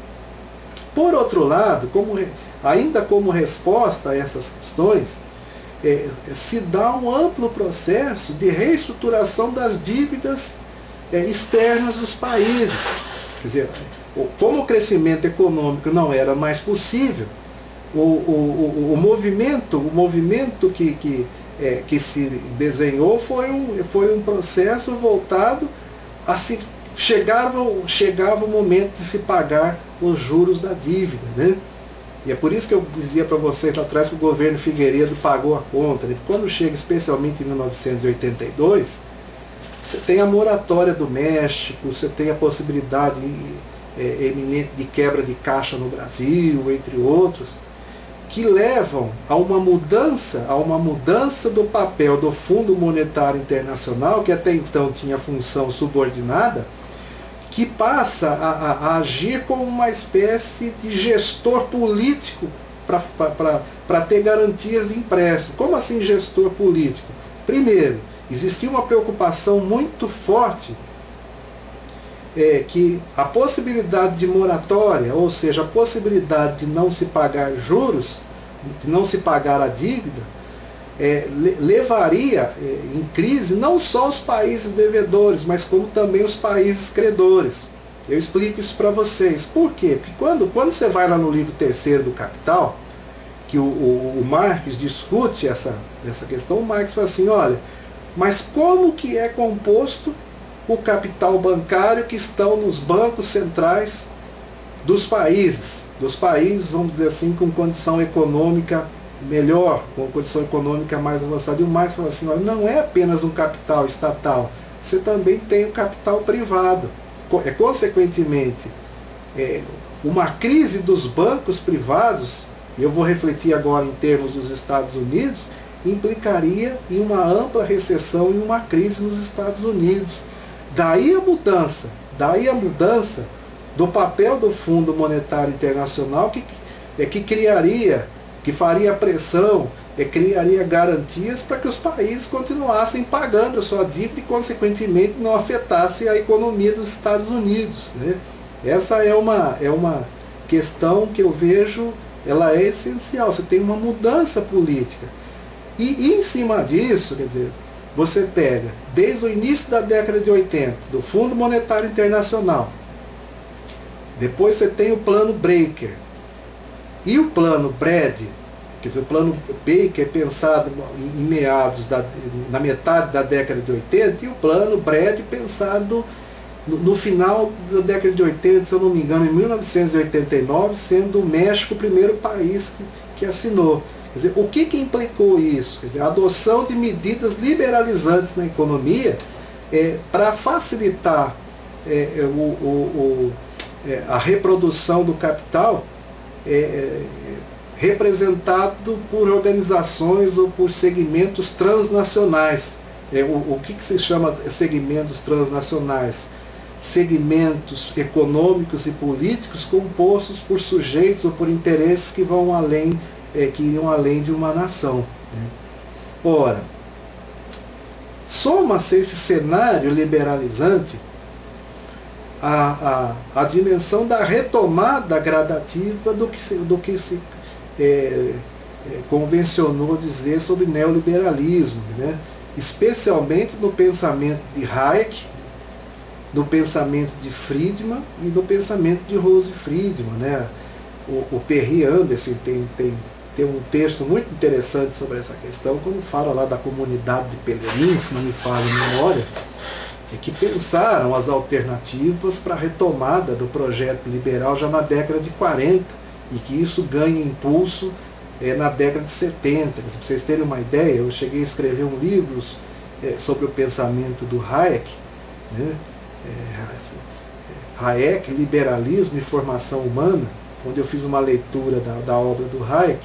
Por outro lado, como, ainda como resposta a essas questões, é, se dá um amplo processo de reestruturação das dívidas é, externas dos países. Quer dizer, como o crescimento econômico não era mais possível, o, o, o, o movimento, o movimento que, que, é, que se desenhou foi um, foi um processo voltado a se chegava, chegava o momento de se pagar os juros da dívida, né? E é por isso que eu dizia para vocês lá atrás que o governo Figueiredo pagou a conta, né? Quando chega especialmente em mil novecentos e oitenta e dois, você tem a moratória do México, você tem a possibilidade é, eminente de quebra de caixa no Brasil, entre outros, que levam a uma mudança, a uma mudança do papel do Fundo Monetário Internacional, que até então tinha função subordinada, que passa a, a, a agir como uma espécie de gestor político para ter garantias de empréstimo. Como assim gestor político? Primeiro, existia uma preocupação muito forte é, que a possibilidade de moratória, ou seja, a possibilidade de não se pagar juros, de não se pagar a dívida, É, levaria é, em crise não só os países devedores, mas como também os países credores. Eu explico isso para vocês. Por quê? Porque quando, quando você vai lá no livro terceiro do Capital, que o, o, o Marx discute essa, essa questão, o Marx fala assim, olha, mas como que é composto o capital bancário que estão nos bancos centrais dos países, dos países, vamos dizer assim, com condição econômica melhor, com condição econômica mais avançada. E o Marx fala assim, olha, não é apenas um capital estatal, você também tem o capital privado. É, consequentemente, é, uma crise dos bancos privados, e eu vou refletir agora em termos dos Estados Unidos, implicaria em uma ampla recessão e uma crise nos Estados Unidos. Daí a mudança, daí a mudança do papel do Fundo Monetário Internacional, que, é, que criaria que faria pressão, e criaria garantias para que os países continuassem pagando a sua dívida e, consequentemente, não afetasse a economia dos Estados Unidos, né? Essa é uma, é uma questão que eu vejo, ela é essencial. Você tem uma mudança política. E, e em cima disso, quer dizer, você pega, desde o início da década de oitenta, do Fundo Monetário Internacional, depois você tem o plano Breker, e o plano Brady, quer dizer, o plano Baker pensado em meados da, na metade da década de oitenta, e o plano Brady pensado no, no final da década de oitenta, se eu não me engano, em mil novecentos e oitenta e nove, sendo o México o primeiro país que, que assinou. Quer dizer, o que, que implicou isso? Quer dizer, a adoção de medidas liberalizantes na economia é, para facilitar é, o, o, o, é, a reprodução do capital, é, é, representado por organizações ou por segmentos transnacionais. É, o, o que, que se chama segmentos transnacionais? Segmentos econômicos e políticos compostos por sujeitos ou por interesses que vão além, é, que iam além de uma nação. Né? Ora, soma-se esse cenário liberalizante a, a, a dimensão da retomada gradativa do que se, do que se é, é, convencionou dizer sobre neoliberalismo, né? Especialmente no pensamento de Hayek, no pensamento de Friedman e no pensamento de Rose Friedman. Né? O, o Perry Anderson tem, tem, tem um texto muito interessante sobre essa questão, quando fala lá da comunidade de Pellegrin, se não me falha a memória, é que pensaram as alternativas para a retomada do projeto liberal já na década de quarenta, e que isso ganha impulso é, na década de setenta. Para vocês terem uma ideia, eu cheguei a escrever um livro é, sobre o pensamento do Hayek, né? é, Hayek, Liberalismo e Formação Humana, onde eu fiz uma leitura da, da obra do Hayek.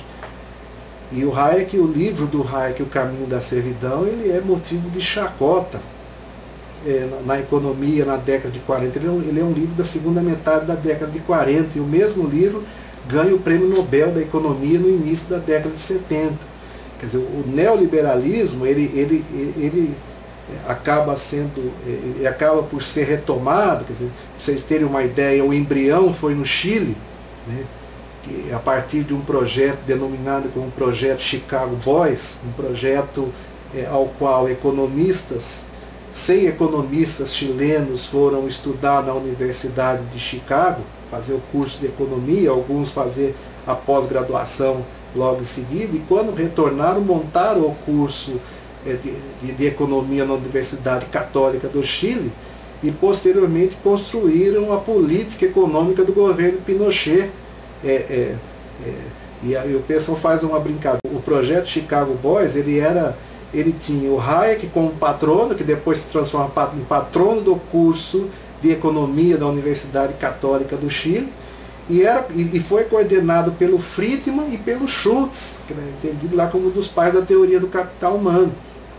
E o Hayek, o livro do Hayek, O Caminho da Servidão, ele é motivo de chacota é, na, na economia na década de quarenta. Ele é, um, ele é um livro da segunda metade da década de quarenta, e o mesmo livro ganha o prêmio Nobel da Economia no início da década de setenta. Quer dizer, o neoliberalismo, ele, ele, ele, ele acaba sendo, ele acaba por ser retomado. Quer dizer, para vocês terem uma ideia, o embrião foi no Chile, né, que a partir de um projeto denominado como Projeto Chicago Boys, um projeto é, ao qual economistas, cem economistas chilenos foram estudar na Universidade de Chicago, fazer o curso de economia, alguns fazer a pós-graduação logo em seguida, e quando retornaram, montaram o curso é, de, de, de economia na Universidade Católica do Chile, e posteriormente construíram a política econômica do governo Pinochet. É, é, é, e aí o pessoal faz uma brincadeira. O projeto Chicago Boys, ele era, ele tinha o Hayek como patrono, que depois se transforma em patrono do curso de economia da Universidade Católica do Chile, e, era, e foi coordenado pelo Friedman e pelo Schultz, que é entendido lá como um dos pais da teoria do capital humano.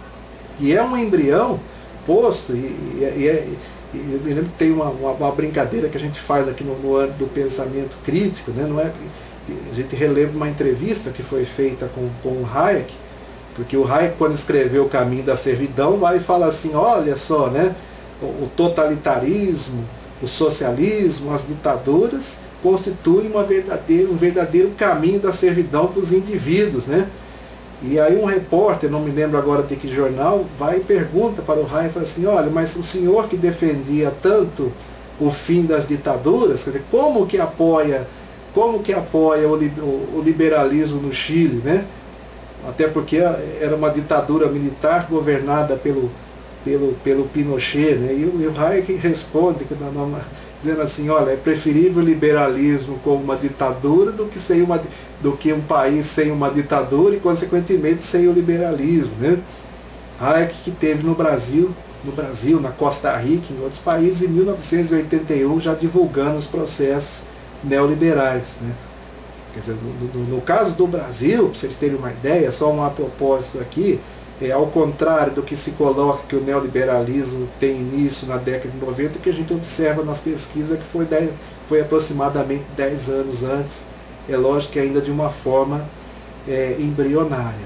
E é um embrião posto, e, e, e, é, e eu me lembro que tem uma, uma, uma brincadeira que a gente faz aqui no, no âmbito do pensamento crítico, né? Não é, a gente relembra uma entrevista que foi feita com, com o Hayek, porque o Hayek, quando escreveu O Caminho da Servidão, vai e fala assim, olha só, né? O totalitarismo, o socialismo, as ditaduras constituem uma verdadeira, um verdadeiro caminho da servidão para os indivíduos, né? E aí um repórter, não me lembro agora de que jornal, vai e pergunta para o Hayek, fala assim, olha, mas o senhor que defendia tanto o fim das ditaduras, quer dizer, como que apoia, como que apoia o, o liberalismo no Chile, né? Até porque era uma ditadura militar governada pelo Pelo, pelo Pinochet, né? E o, e o Hayek responde, dizendo assim, olha, é preferível o liberalismo com uma ditadura do que, sem uma, do que um país sem uma ditadura e, consequentemente, sem o liberalismo. Né? Hayek, que teve no Brasil, no Brasil, na Costa Rica, em outros países, em mil novecentos e oitenta e um, já divulgando os processos neoliberais. Né? Quer dizer, no, no, no caso do Brasil, para vocês terem uma ideia, só um a propósito aqui, é, ao contrário do que se coloca que o neoliberalismo tem início na década de noventa, que a gente observa nas pesquisas que foi, dez, foi aproximadamente dez anos antes, é lógico que ainda de uma forma é, embrionária.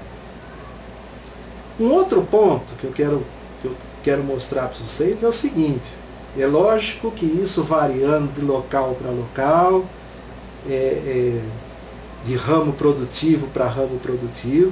Um outro ponto que eu quero, que eu quero mostrar para vocês é o seguinte, é lógico que isso variando de local para local, é, é, de ramo produtivo para ramo produtivo,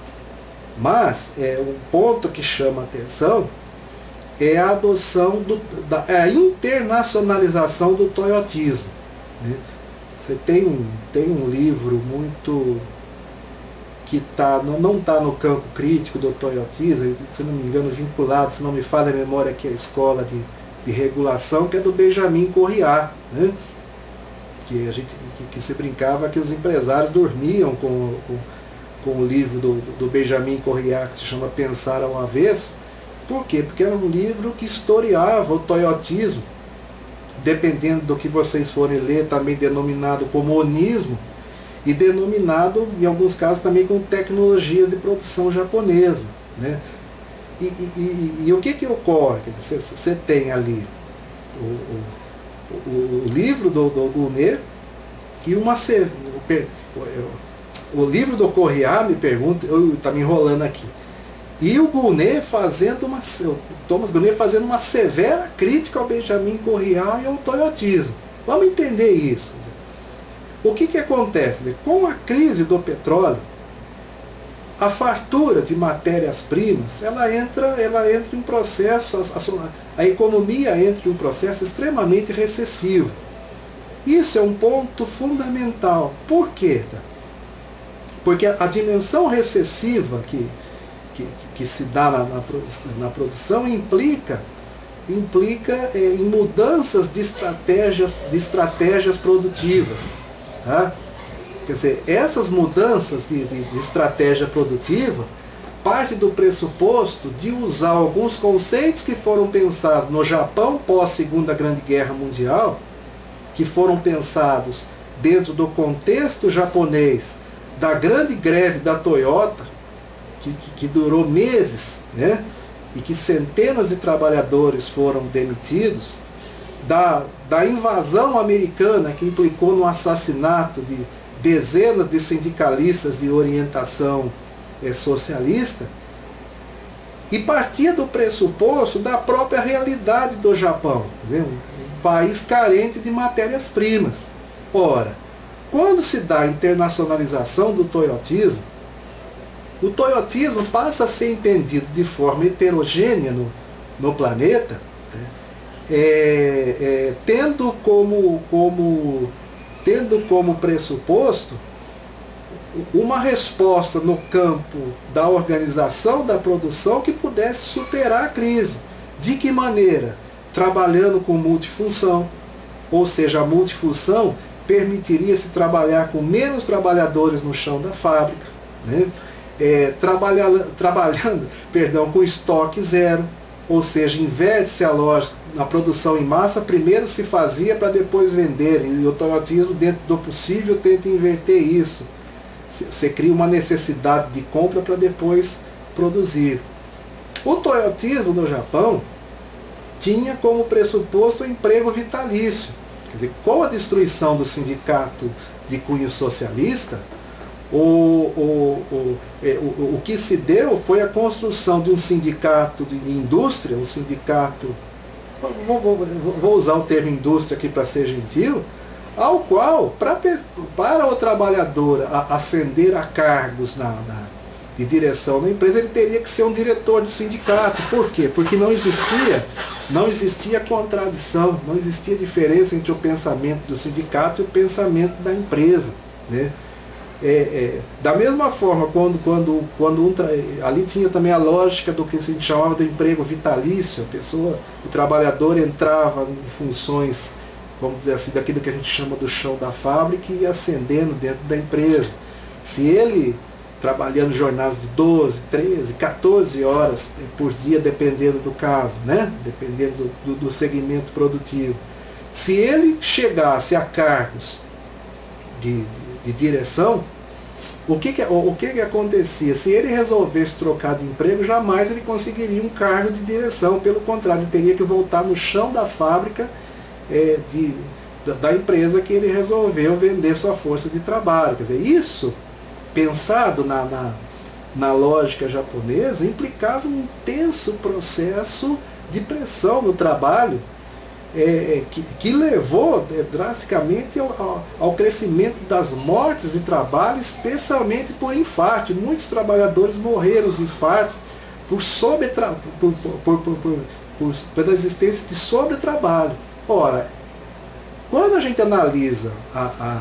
mas é, um ponto que chama a atenção é a adoção, do, da, a internacionalização do toyotismo. Né? Você tem um, tem um livro muito que tá, não está no campo crítico do toyotismo, se não me engano vinculado, se não me falha a memória, que é a escola de, de regulação, que é do Benjamin Correia, né? que, a gente, que, que se brincava que os empresários dormiam com, com, com o livro do, do Benjamin Correia, que se chama Pensar ao Avesso. Por quê? Porque era um livro que historiava o toyotismo, dependendo do que vocês forem ler, também denominado como onismo, e denominado, em alguns casos, também com tecnologias de produção japonesa, né? E, e, e, e o que que ocorre? Você tem ali o, o, o, o livro do, do Gunê e uma... O, o livro do Correia, me pergunta, está me enrolando aqui, e o Gunê fazendo uma... O Thomas Gunê fazendo uma severa crítica ao Benjamin Correia e ao toyotismo. Vamos entender isso. O que que acontece? Com a crise do petróleo, a fartura de matérias-primas, ela entra, ela entra em processo, a, a economia entra em um processo extremamente recessivo. Isso é um ponto fundamental. Por quê? Porque a, a dimensão recessiva que, que, que se dá na, na, produção, na produção implica, implica é, em mudanças de, estratégia, de estratégias produtivas. Tá? Quer dizer, essas mudanças de, de, de estratégia produtiva parte do pressuposto de usar alguns conceitos que foram pensados no Japão pós-Segunda Grande Guerra Mundial, que foram pensados dentro do contexto japonês da grande greve da Toyota, que, que, que durou meses, né? E que centenas de trabalhadores foram demitidos, da, da invasão americana que implicou no assassinato de dezenas de sindicalistas de orientação é, socialista, e partia do pressuposto da própria realidade do Japão, um, um país carente de matérias-primas. Ora, quando se dá a internacionalização do toyotismo, o toyotismo passa a ser entendido de forma heterogênea no, no planeta, né? é, é, tendo como, como, tendo como pressuposto uma resposta no campo da organização da produção que pudesse superar a crise. De que maneira? Trabalhando com multifunção, ou seja, a multifunção permitiria se trabalhar com menos trabalhadores no chão da fábrica, né? É, trabalha, trabalhando perdão, com estoque zero, ou seja, inverte-se a lógica. Na produção em massa, primeiro se fazia para depois vender, e o toyotismo, dentro do possível, tenta inverter isso. Você cria uma necessidade de compra para depois produzir. O toyotismo no Japão tinha como pressuposto o emprego vitalício. Quer dizer, com a destruição do sindicato de cunho socialista, o, o, o, o, o que se deu foi a construção de um sindicato de indústria, um sindicato, vou, vou, vou usar o termo indústria aqui para ser gentil, ao qual, pra, para o trabalhador ascender a cargos na, na, de direção da empresa, ele teria que ser um diretor do sindicato. Por quê? Porque não existia, não existia contradição, não existia diferença entre o pensamento do sindicato e o pensamento da empresa, né? É, é, da mesma forma, quando, quando, quando um tra... ali tinha também a lógica do que a gente chamava de emprego vitalício, a pessoa, o trabalhador entrava em funções, vamos dizer assim, daquilo que a gente chama do chão da fábrica e ia ascendendo dentro da empresa. Se ele, trabalhando jornadas de doze, treze, quatorze horas por dia, dependendo do caso, né? Dependendo do, do segmento produtivo, se ele chegasse a cargos de, de, de direção, o que que, o que que acontecia? Se ele resolvesse trocar de emprego, jamais ele conseguiria um cargo de direção. Pelo contrário, ele teria que voltar no chão da fábrica, É, de, da, da empresa que ele resolveu vender sua força de trabalho. Quer dizer, isso, pensado na, na, na lógica japonesa, implicava um intenso processo de pressão no trabalho, é, que, que levou é, drasticamente ao, ao, ao crescimento das mortes de trabalho, especialmente por infarto. Muitos trabalhadores morreram de infarto por, sobretra, por, por, por, por, por, por, pela existência de sobretrabalho. Ora, quando a gente analisa a, a,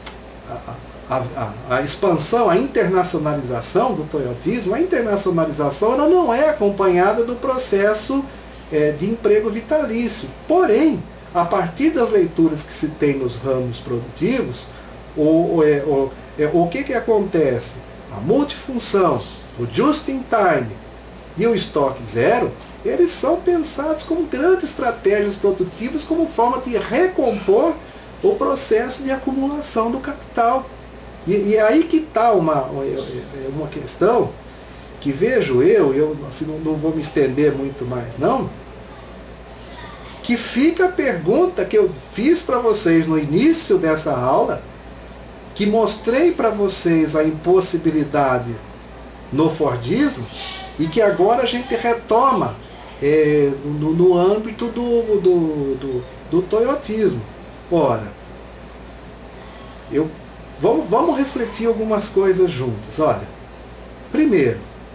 a, a, a expansão, a internacionalização do toyotismo, a internacionalização ela não é acompanhada do processo é, de emprego vitalício. Porém, a partir das leituras que se tem nos ramos produtivos, o, o, é, o, é, o que, que acontece? A multifunção, o just-in-time e o estoque zero, eles são pensados como grandes estratégias produtivas, como forma de recompor o processo de acumulação do capital. E, e aí que está uma, uma questão que vejo eu, eu assim, não, não vou me estender muito mais não, que fica a pergunta que eu fiz para vocês no início dessa aula, que mostrei para vocês a impossibilidade no Fordismo, e que agora a gente retoma é, no, no âmbito do, do, do, do toyotismo. Ora, eu, vamos, vamos refletir algumas coisas juntas. Olha, primeiro,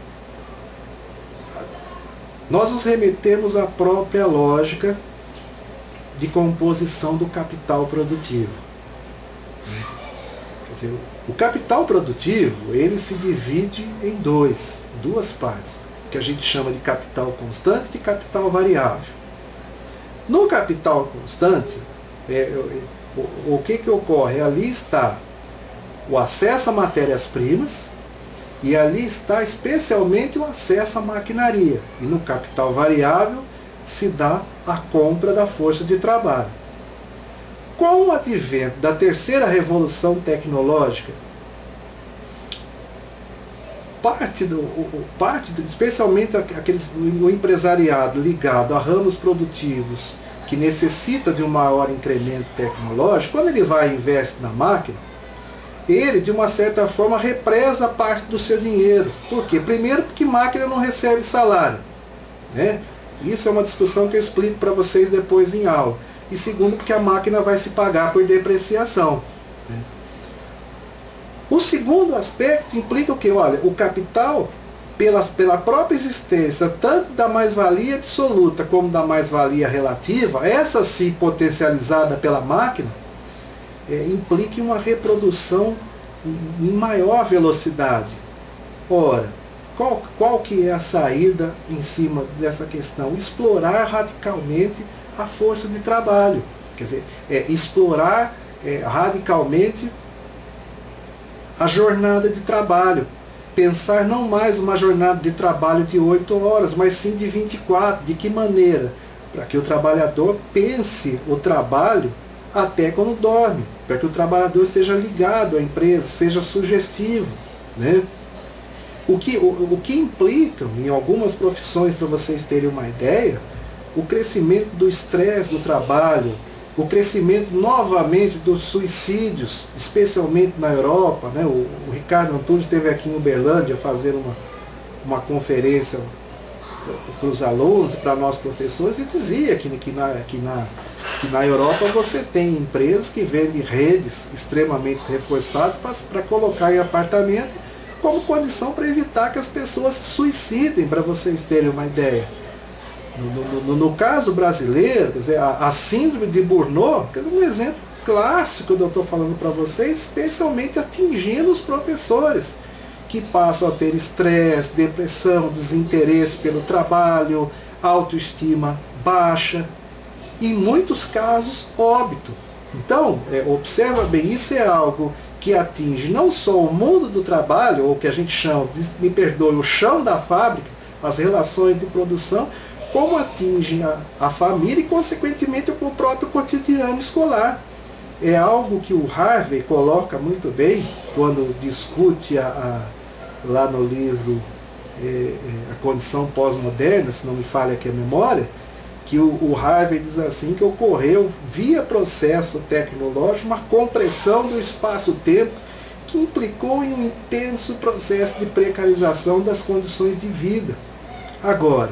nós nos remetemos à própria lógica de composição do capital produtivo. Quer dizer, o capital produtivo, ele se divide em dois, duas partes, que a gente chama de capital constante e de capital variável. No capital constante, é, é, o, o que que ocorre? Ali está o acesso a matérias-primas, e ali está especialmente o acesso à maquinaria. E no capital variável se dá a compra da força de trabalho. Com o advento da terceira revolução tecnológica, parte do, parte do, especialmente aqueles, o empresariado ligado a ramos produtivos que necessita de um maior incremento tecnológico, quando ele vai e investe na máquina, ele, de uma certa forma, represa parte do seu dinheiro. Por quê? Primeiro, porque máquina não recebe salário, né? Isso é uma discussão que eu explico para vocês depois em aula. E segundo, porque a máquina vai se pagar por depreciação, né? O segundo aspecto implica o quê? Olha, o capital, pela, pela própria existência, tanto da mais-valia absoluta como da mais-valia relativa, essa sim potencializada pela máquina, É, implique uma reprodução em maior velocidade. Ora, qual, qual que é a saída em cima dessa questão? Explorar radicalmente a força de trabalho. Quer dizer, é, explorar é, radicalmente a jornada de trabalho. Pensar não mais uma jornada de trabalho de oito horas, mas sim de vinte e quatro. De que maneira? Para que o trabalhador pense o trabalho até quando dorme, para que o trabalhador seja ligado à empresa, seja sugestivo, né? O que, o, o que implica, em algumas profissões, para vocês terem uma ideia, o crescimento do estresse do trabalho, o crescimento novamente dos suicídios, especialmente na Europa, né? O, o Ricardo Antunes esteve aqui em Uberlândia fazendo uma, uma conferência para os alunos e para nós professores, e dizia que, que, na, que, na, que na Europa você tem empresas que vendem redes extremamente reforçadas para colocar em apartamento como condição para evitar que as pessoas se suicidem, para vocês terem uma ideia. No, no, no caso brasileiro, quer dizer, a, a síndrome de Burnout, quer dizer, um exemplo clássico que eu estou falando para vocês, especialmente atingindo os professores, que passam a ter estresse, depressão, desinteresse pelo trabalho, autoestima baixa, e em muitos casos óbito. Então, é, observa bem, isso é algo que atinge não só o mundo do trabalho, ou que a gente chama, me perdoe, o chão da fábrica, as relações de produção, como atinge a, a família e, consequentemente, o próprio cotidiano escolar. É algo que o Harvey coloca muito bem quando discute a, a lá no livro é, é, A Condição Pós-Moderna, se não me falha aqui a memória, que o, o Harvey diz assim, que ocorreu via processo tecnológico uma compressão do espaço-tempo que implicou em um intenso processo de precarização das condições de vida. Agora,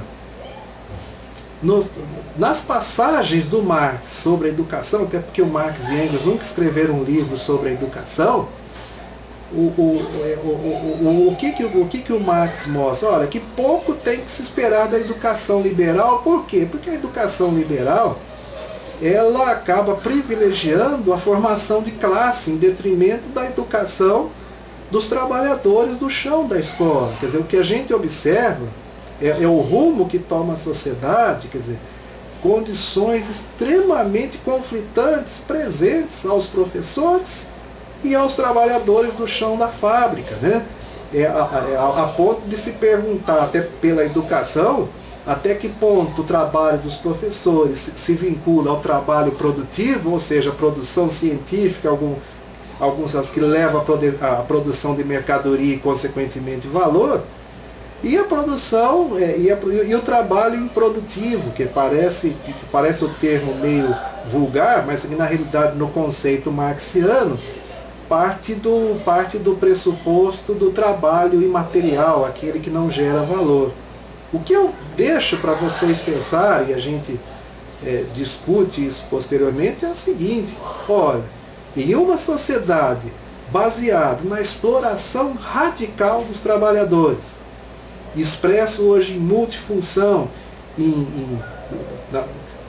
nos, nas passagens do Marx sobre a educação, até porque o Marx e Engels nunca escreveram um livro sobre a educação, O, o, o, o, o, que que, o que que o Marx mostra? Olha, que pouco tem que se esperar da educação liberal. Por quê? Porque a educação liberal, ela acaba privilegiando a formação de classe em detrimento da educação dos trabalhadores do chão da escola. Quer dizer, o que a gente observa é, é o rumo que toma a sociedade, quer dizer, condições extremamente conflitantes presentes aos professores e aos trabalhadores do chão da fábrica, né? É a, a, a ponto de se perguntar, até pela educação, até que ponto o trabalho dos professores se, se vincula ao trabalho produtivo, ou seja, a produção científica, algum, alguns que levam a, produ, a produção de mercadoria e, consequentemente, valor, e a produção é, e, a, e o trabalho improdutivo, que parece, que parece o termo meio vulgar, mas que na realidade no conceito marxiano parte do, parte do pressuposto do trabalho imaterial, aquele que não gera valor. O que eu deixo para vocês pensarem, e a gente é, discute isso posteriormente, é o seguinte: olha, em uma sociedade baseada na exploração radical dos trabalhadores, expresso hoje em multifunção, em, em, na,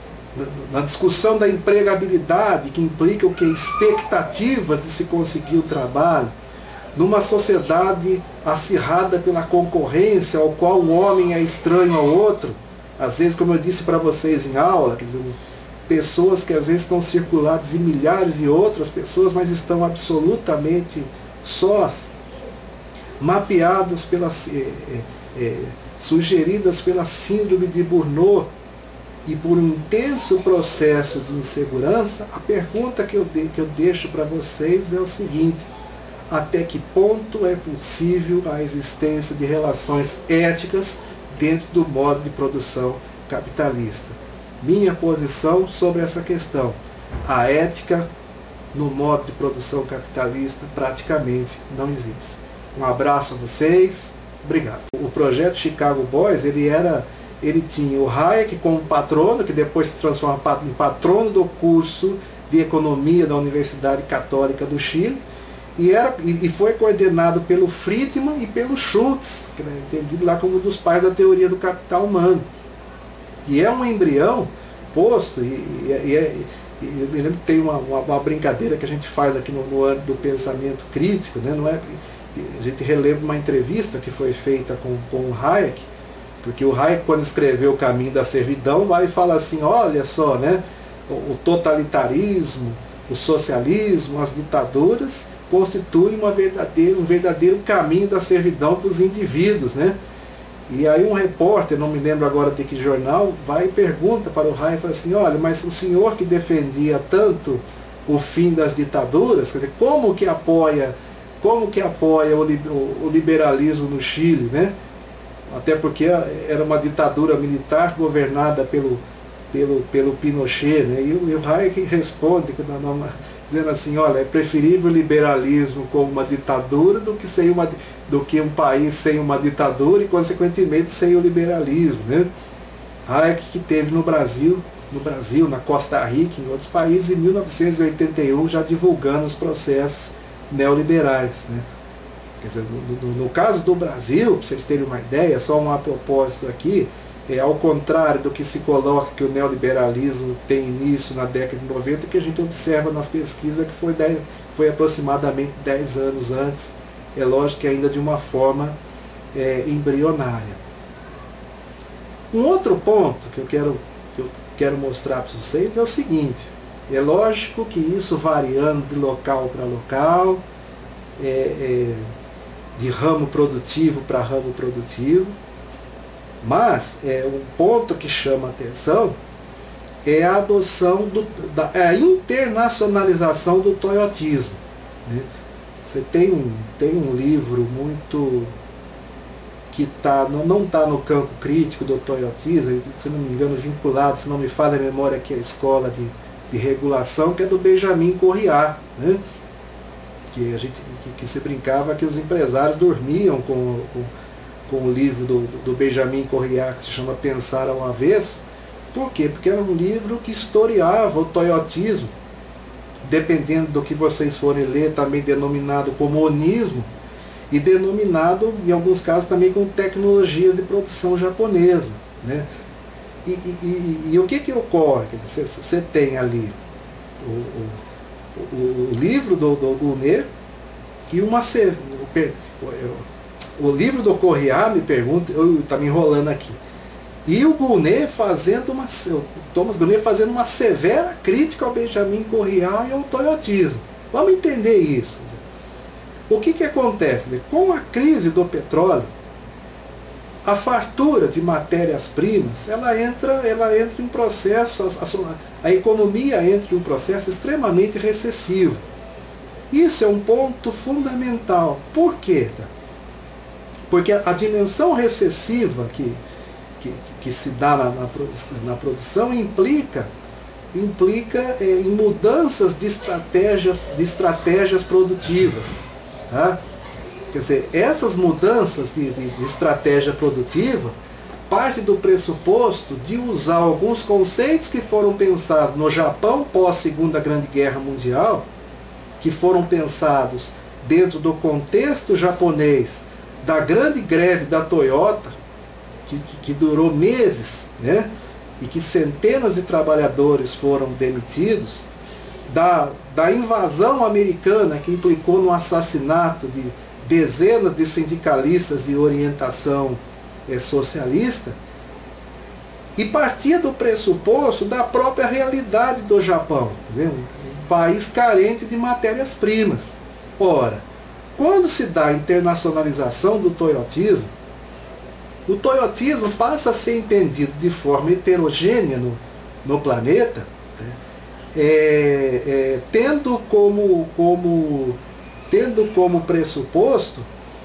na discussão da empregabilidade, que implica o que? Expectativas de se conseguir o trabalho, numa sociedade acirrada pela concorrência, ao qual o homem é estranho ao outro, às vezes, como eu disse para vocês em aula, quer dizer, pessoas que às vezes estão circuladas em milhares de outras pessoas, mas estão absolutamente sós, mapeadas pela, é, é, sugeridas pela síndrome de Burnout, e por um intenso processo de insegurança. A pergunta que eu, de, que eu deixo para vocês é o seguinte: até que ponto é possível a existência de relações éticas dentro do modo de produção capitalista? Minha posição sobre essa questão: a ética no modo de produção capitalista praticamente não existe. Um abraço a vocês, obrigado. O projeto Chicago Boys, ele era... ele tinha o Hayek como patrono, que depois se transforma em patrono do curso de Economia da Universidade Católica do Chile, e, era, e foi coordenado pelo Friedman e pelo Schultz, que é entendido lá como um dos pais da teoria do capital humano. E é um embrião posto, e, e, e, é, e eu me lembro que tem uma, uma, uma brincadeira que a gente faz aqui no, no âmbito do pensamento crítico, né? Não é, a gente relembra uma entrevista que foi feita com, com o Hayek, porque o Hayek, quando escreveu O Caminho da Servidão, vai e fala assim: olha só, né, o totalitarismo, o socialismo, as ditaduras constituem uma verdadeira, um verdadeiro caminho da servidão para os indivíduos, né? E aí um repórter, não me lembro agora de que jornal, vai e pergunta para o Hayek, fala assim: olha, mas o senhor que defendia tanto o fim das ditaduras, quer dizer, como que apoia, como que apoia o liberalismo no Chile, né? Até porque era uma ditadura militar governada pelo, pelo, pelo Pinochet, né? E o, e o Hayek responde, dizendo assim: olha, é preferível o liberalismo como uma ditadura do que, sem uma, do que um país sem uma ditadura e, consequentemente, sem o liberalismo, né? Hayek, que teve no Brasil, no Brasil, na Costa Rica, em outros países, em mil novecentos e oitenta e um, já divulgando os processos neoliberais, né? Quer dizer, no, no, no caso do Brasil, para vocês terem uma ideia, só um a propósito aqui, é ao contrário do que se coloca que o neoliberalismo tem início na década de noventa, que a gente observa nas pesquisas que foi, dez, foi aproximadamente dez anos antes, é lógico que ainda de uma forma é, embrionária. Um outro ponto que eu quero, que eu quero mostrar para vocês é o seguinte: é lógico que isso variando de local para local, é, é, de ramo produtivo para ramo produtivo, mas é, um ponto que chama atenção é a adoção, do, da, a internacionalização do toyotismo, né? Você tem um, tem um livro muito que tá, não está no campo crítico do toyotismo, se não me engano vinculado, se não me falha a memória, aqui a escola de, de regulação, que é do Benjamin Corriat, né? Que, a gente, que, que se brincava que os empresários dormiam com, com, com o livro do, do Benjamin Corriat, que se chama Pensar ao Avesso. Por quê? Porque era um livro que historiava o toyotismo, dependendo do que vocês forem ler, também denominado como onismo, e denominado, em alguns casos, também com tecnologias de produção japonesa, né? E, e, e, e o que que ocorre? Você tem ali o, o o, o livro do, do Gunê e uma, o livro do Correia me pergunta, eu está me enrolando aqui, e o Gounod fazendo uma, o Thomas Gounod fazendo uma severa crítica ao Benjamin Correia e ao toyotismo. Vamos entender isso. O que, que acontece? Com a crise do petróleo, a fartura de matérias-primas, ela entra, ela entra em processo, a, a economia entra em um processo extremamente recessivo. Isso é um ponto fundamental. Por quê? Porque a dimensão recessiva que, que, que se dá na, na, produção, na produção implica, implica é, em mudanças de, estratégia, de estratégias produtivas. Tá? Quer dizer, essas mudanças de, de, de estratégia produtiva parte do pressuposto de usar alguns conceitos que foram pensados no Japão pós-Segunda Grande Guerra Mundial, que foram pensados dentro do contexto japonês da grande greve da Toyota, que, que, que durou meses, né? E que centenas de trabalhadores foram demitidos, da, da invasão americana que implicou no assassinato de dezenas de sindicalistas de orientação é, socialista, e partia do pressuposto da própria realidade do Japão, né? Um país carente de matérias-primas. Ora, quando se dá a internacionalização do toyotismo, o toyotismo passa a ser entendido de forma heterogênea no, no planeta, né? é, é, tendo, como, como, tendo como pressuposto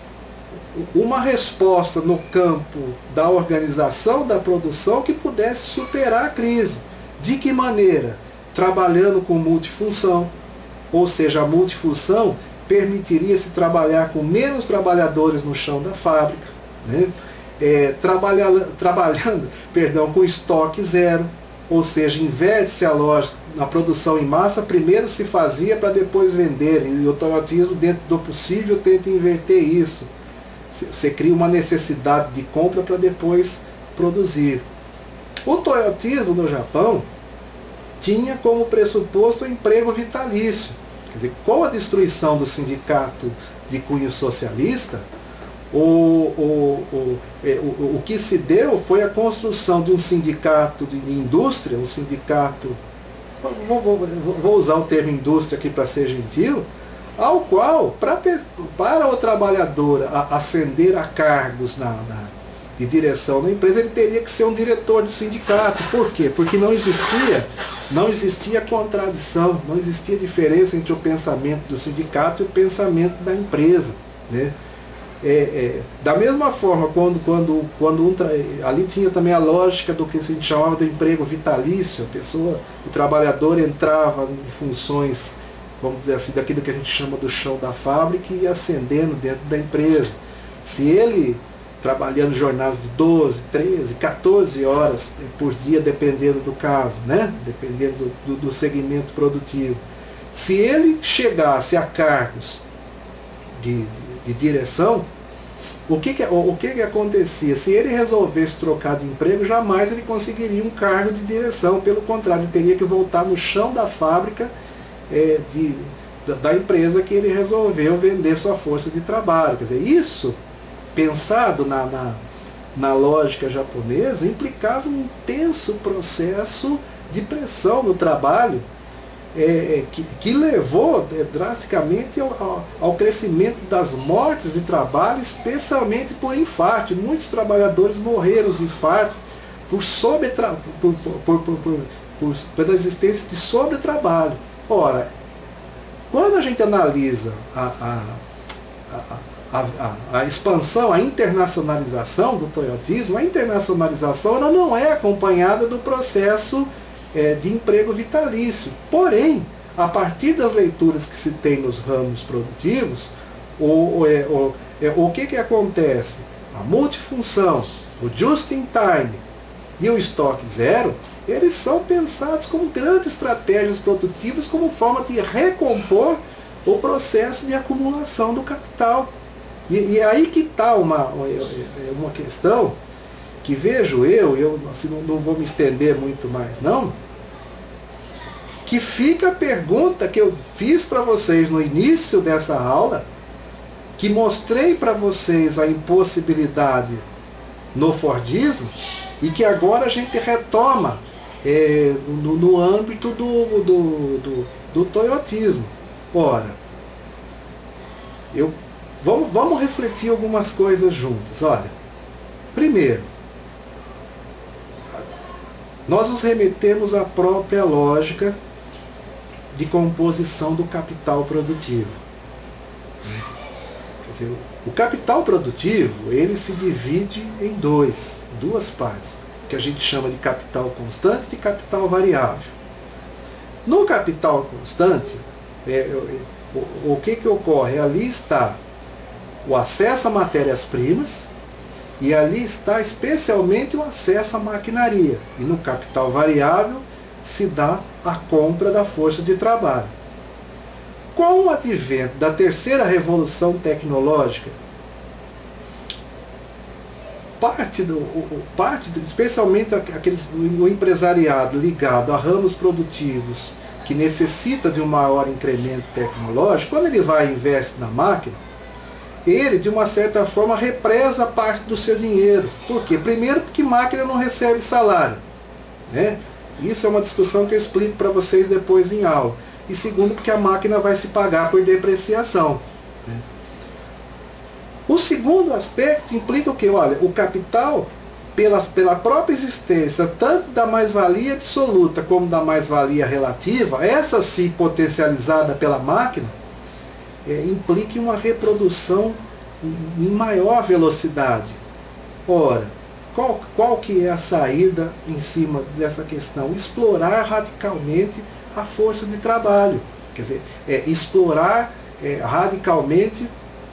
uma resposta no campo da organização da produção que pudesse superar a crise. De que maneira? Trabalhando com multifunção, ou seja, a multifunção permitiria se trabalhar com menos trabalhadores no chão da fábrica, né? é, trabalha, trabalhando perdão, com estoque zero, ou seja, inverte-se a lógica. Na produção em massa, primeiro se fazia para depois vender, e o toyotismo, dentro do possível, tenta inverter isso. Você cria uma necessidade de compra para depois produzir. O toyotismo no Japão tinha como pressuposto o emprego vitalício. Quer dizer, com a destruição do sindicato de cunho socialista, o, o, o, o, o que se deu foi a construção de um sindicato de indústria, um sindicato, vou, vou, vou usar o termo indústria aqui para ser gentil, ao qual, pra, para o trabalhador ascender a cargos na, na, de direção da empresa, ele teria que ser um diretor do sindicato. Por quê? Porque não existia, não existia contradição, não existia diferença entre o pensamento do sindicato e o pensamento da empresa, né? É, é, da mesma forma, quando, quando, quando um tra... ali tinha também a lógica do que a gente chamava de emprego vitalício, a pessoa, o trabalhador entrava em funções, vamos dizer assim, daquilo que a gente chama do chão da fábrica e ia ascendendo dentro da empresa. Se ele, trabalhando jornadas de doze, treze, quatorze horas por dia, dependendo do caso, né? Dependendo do, do segmento produtivo, se ele chegasse a cargos de, de, de direção, o, que, que, o, o que, que acontecia? Se ele resolvesse trocar de emprego, jamais ele conseguiria um cargo de direção. Pelo contrário, ele teria que voltar no chão da fábrica, É, de, da, da empresa que ele resolveu vender sua força de trabalho. Quer dizer, isso, pensado na, na, na lógica japonesa, implicava um intenso processo de pressão no trabalho, é, que, que levou é, drasticamente ao, ao, ao crescimento das mortes de trabalho, especialmente por infarto. Muitos trabalhadores morreram de infarto por, sobretra, por, por, por, por, por, pela existência de sobretrabalho. Ora, quando a gente analisa a, a, a, a, a expansão, a internacionalização do toyotismo, a internacionalização ela não é acompanhada do processo é, de emprego vitalício. Porém, a partir das leituras que se tem nos ramos produtivos, o, o, o, o, o que, que acontece? A multifunção, o just-in-time e o estoque zero, eles são pensados como grandes estratégias produtivas, como forma de recompor o processo de acumulação do capital. E, e aí que está uma, uma questão que vejo eu, eu assim, não, não vou me estender muito mais não, que fica a pergunta que eu fiz para vocês no início dessa aula, que mostrei para vocês a impossibilidade no Fordismo e que agora a gente retoma é, no, no âmbito do, do, do, do toyotismo. Ora, eu, vamos, vamos refletir algumas coisas juntas. Olha, primeiro, nós nos remetemos à própria lógica de composição do capital produtivo. Quer dizer, o capital produtivo, ele se divide em dois, duas partes, que a gente chama de capital constante e de capital variável. No capital constante, é, é, o, o que que ocorre? Ali está o acesso a matérias-primas e ali está especialmente o acesso à maquinaria. E no capital variável se dá a compra da força de trabalho. Com o advento da terceira revolução tecnológica, parte do, parte do, especialmente aqueles, o empresariado ligado a ramos produtivos que necessita de um maior incremento tecnológico, quando ele vai e investe na máquina, ele, de uma certa forma, represa parte do seu dinheiro. Por quê? Primeiro, porque máquina não recebe salário, né? Isso é uma discussão que eu explico para vocês depois em aula. E segundo, porque a máquina vai se pagar por depreciação, né? O segundo aspecto implica o que? Olha, o capital, pela, pela própria existência, tanto da mais-valia absoluta como da mais-valia relativa, essa sim potencializada pela máquina, é, implica uma reprodução em maior velocidade. Ora, qual, qual que é a saída em cima dessa questão? Explorar radicalmente a força de trabalho. Quer dizer, é, explorar é, radicalmente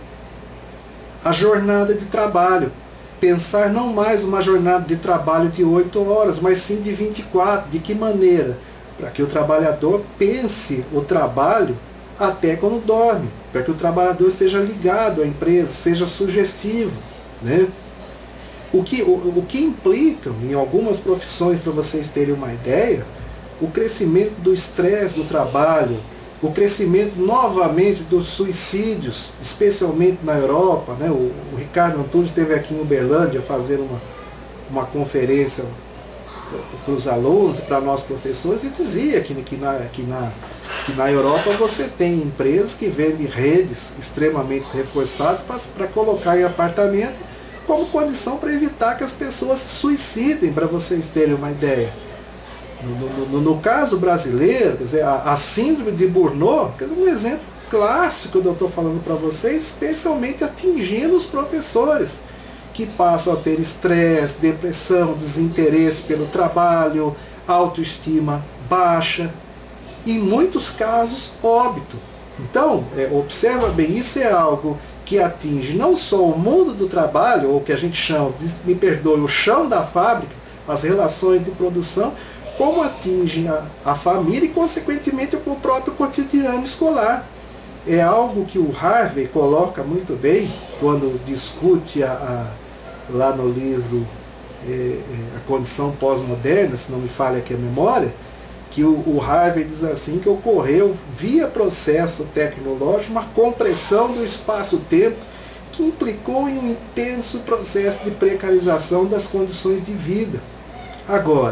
a jornada de trabalho. Pensar não mais uma jornada de trabalho de oito horas, mas sim de vinte e quatro. De que maneira? Para que o trabalhador pense o trabalho até quando dorme. Para que o trabalhador seja ligado à empresa, seja sugestivo, né? O que, o, o que implica, em algumas profissões, para vocês terem uma ideia, o crescimento do estresse do trabalho, o crescimento novamente dos suicídios, especialmente na Europa, né? O, o Ricardo Antunes esteve aqui em Uberlândia fazendo uma, uma conferência para os alunos e para nós professores e dizia que, que, na, que, na, que na Europa você tem empresas que vendem redes extremamente reforçadas para colocar em apartamento como condição para evitar que as pessoas se suicidem, para vocês terem uma ideia. No, no, no caso brasileiro, quer dizer, a, a síndrome de Burnout, quer dizer, um exemplo clássico que eu estou falando para vocês, especialmente atingindo os professores, que passam a ter estresse, depressão, desinteresse pelo trabalho, autoestima baixa, e em muitos casos óbito. Então, é, observa bem, isso é algo que atinge não só o mundo do trabalho, ou que a gente chama, me perdoe, o chão da fábrica, as relações de produção, como atinge a, a família e, consequentemente, o próprio cotidiano escolar. É algo que o Harvey coloca muito bem quando discute a, a, lá no livro é, é, A Condição Pós-Moderna, se não me falha aqui a memória, que o, o Harvey diz assim que ocorreu, via processo tecnológico, uma compressão do espaço-tempo que implicou em um intenso processo de precarização das condições de vida. Agora,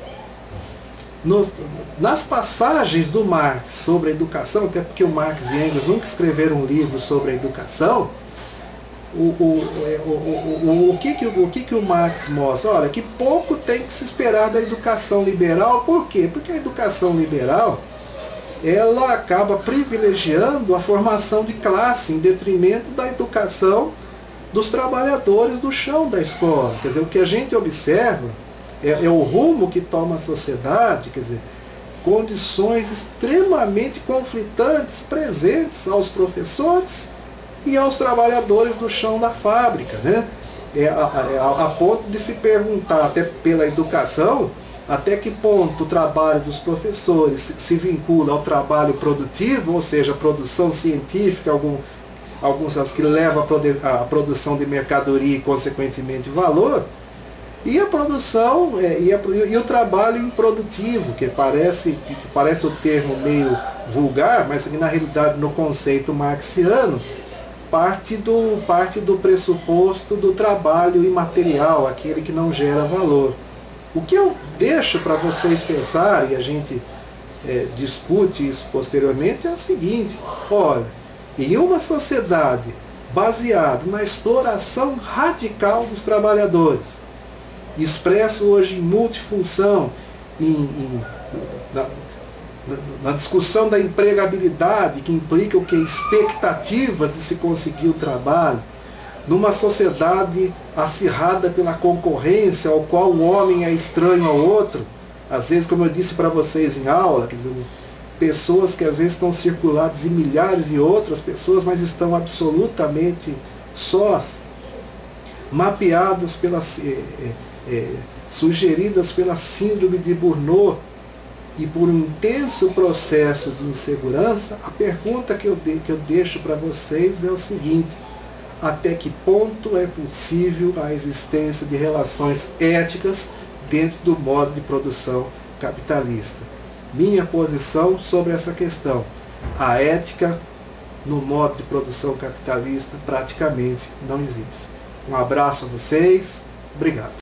Nos, nas passagens do Marx sobre a educação, até porque o Marx e Engels nunca escreveram um livro sobre a educação, o, o, o, o, o, o, que, que, o que, que o Marx mostra? Olha, que pouco tem que se esperar da educação liberal. Por quê? Porque a educação liberal ela acaba privilegiando a formação de classe em detrimento da educação dos trabalhadores do chão da escola. Quer dizer, o que a gente observa É, é o rumo que toma a sociedade, quer dizer, condições extremamente conflitantes presentes aos professores e aos trabalhadores do chão da fábrica, né? É a, a, a ponto de se perguntar, até pela educação, até que ponto o trabalho dos professores se, se vincula ao trabalho produtivo, ou seja, a produção científica, algum, alguns as que levam a produção de mercadoria e, consequentemente, valor, e a produção é, e, a, e o trabalho improdutivo, que parece, que parece o termo meio vulgar, mas que na realidade no conceito marxiano parte do, parte do pressuposto do trabalho imaterial, aquele que não gera valor. O que eu deixo para vocês pensarem, e a gente é, discute isso posteriormente, é o seguinte: olha, em uma sociedade baseada na exploração radical dos trabalhadores, expresso hoje em multifunção, em, em, na, na discussão da empregabilidade, que implica o que? Expectativas de se conseguir o trabalho, numa sociedade acirrada pela concorrência, ao qual o homem é estranho ao outro, às vezes, como eu disse para vocês em aula, quer dizer, pessoas que às vezes estão circuladas em milhares de outras pessoas, mas estão absolutamente sós, mapeadas pela, é, é, sugeridas pela síndrome de Burnout, e por um intenso processo de insegurança. A pergunta que eu, de, que eu deixo para vocês é o seguinte: até que ponto é possível a existência de relações éticas dentro do modo de produção capitalista? Minha posição sobre essa questão: a ética no modo de produção capitalista praticamente não existe. Um abraço a vocês, obrigado.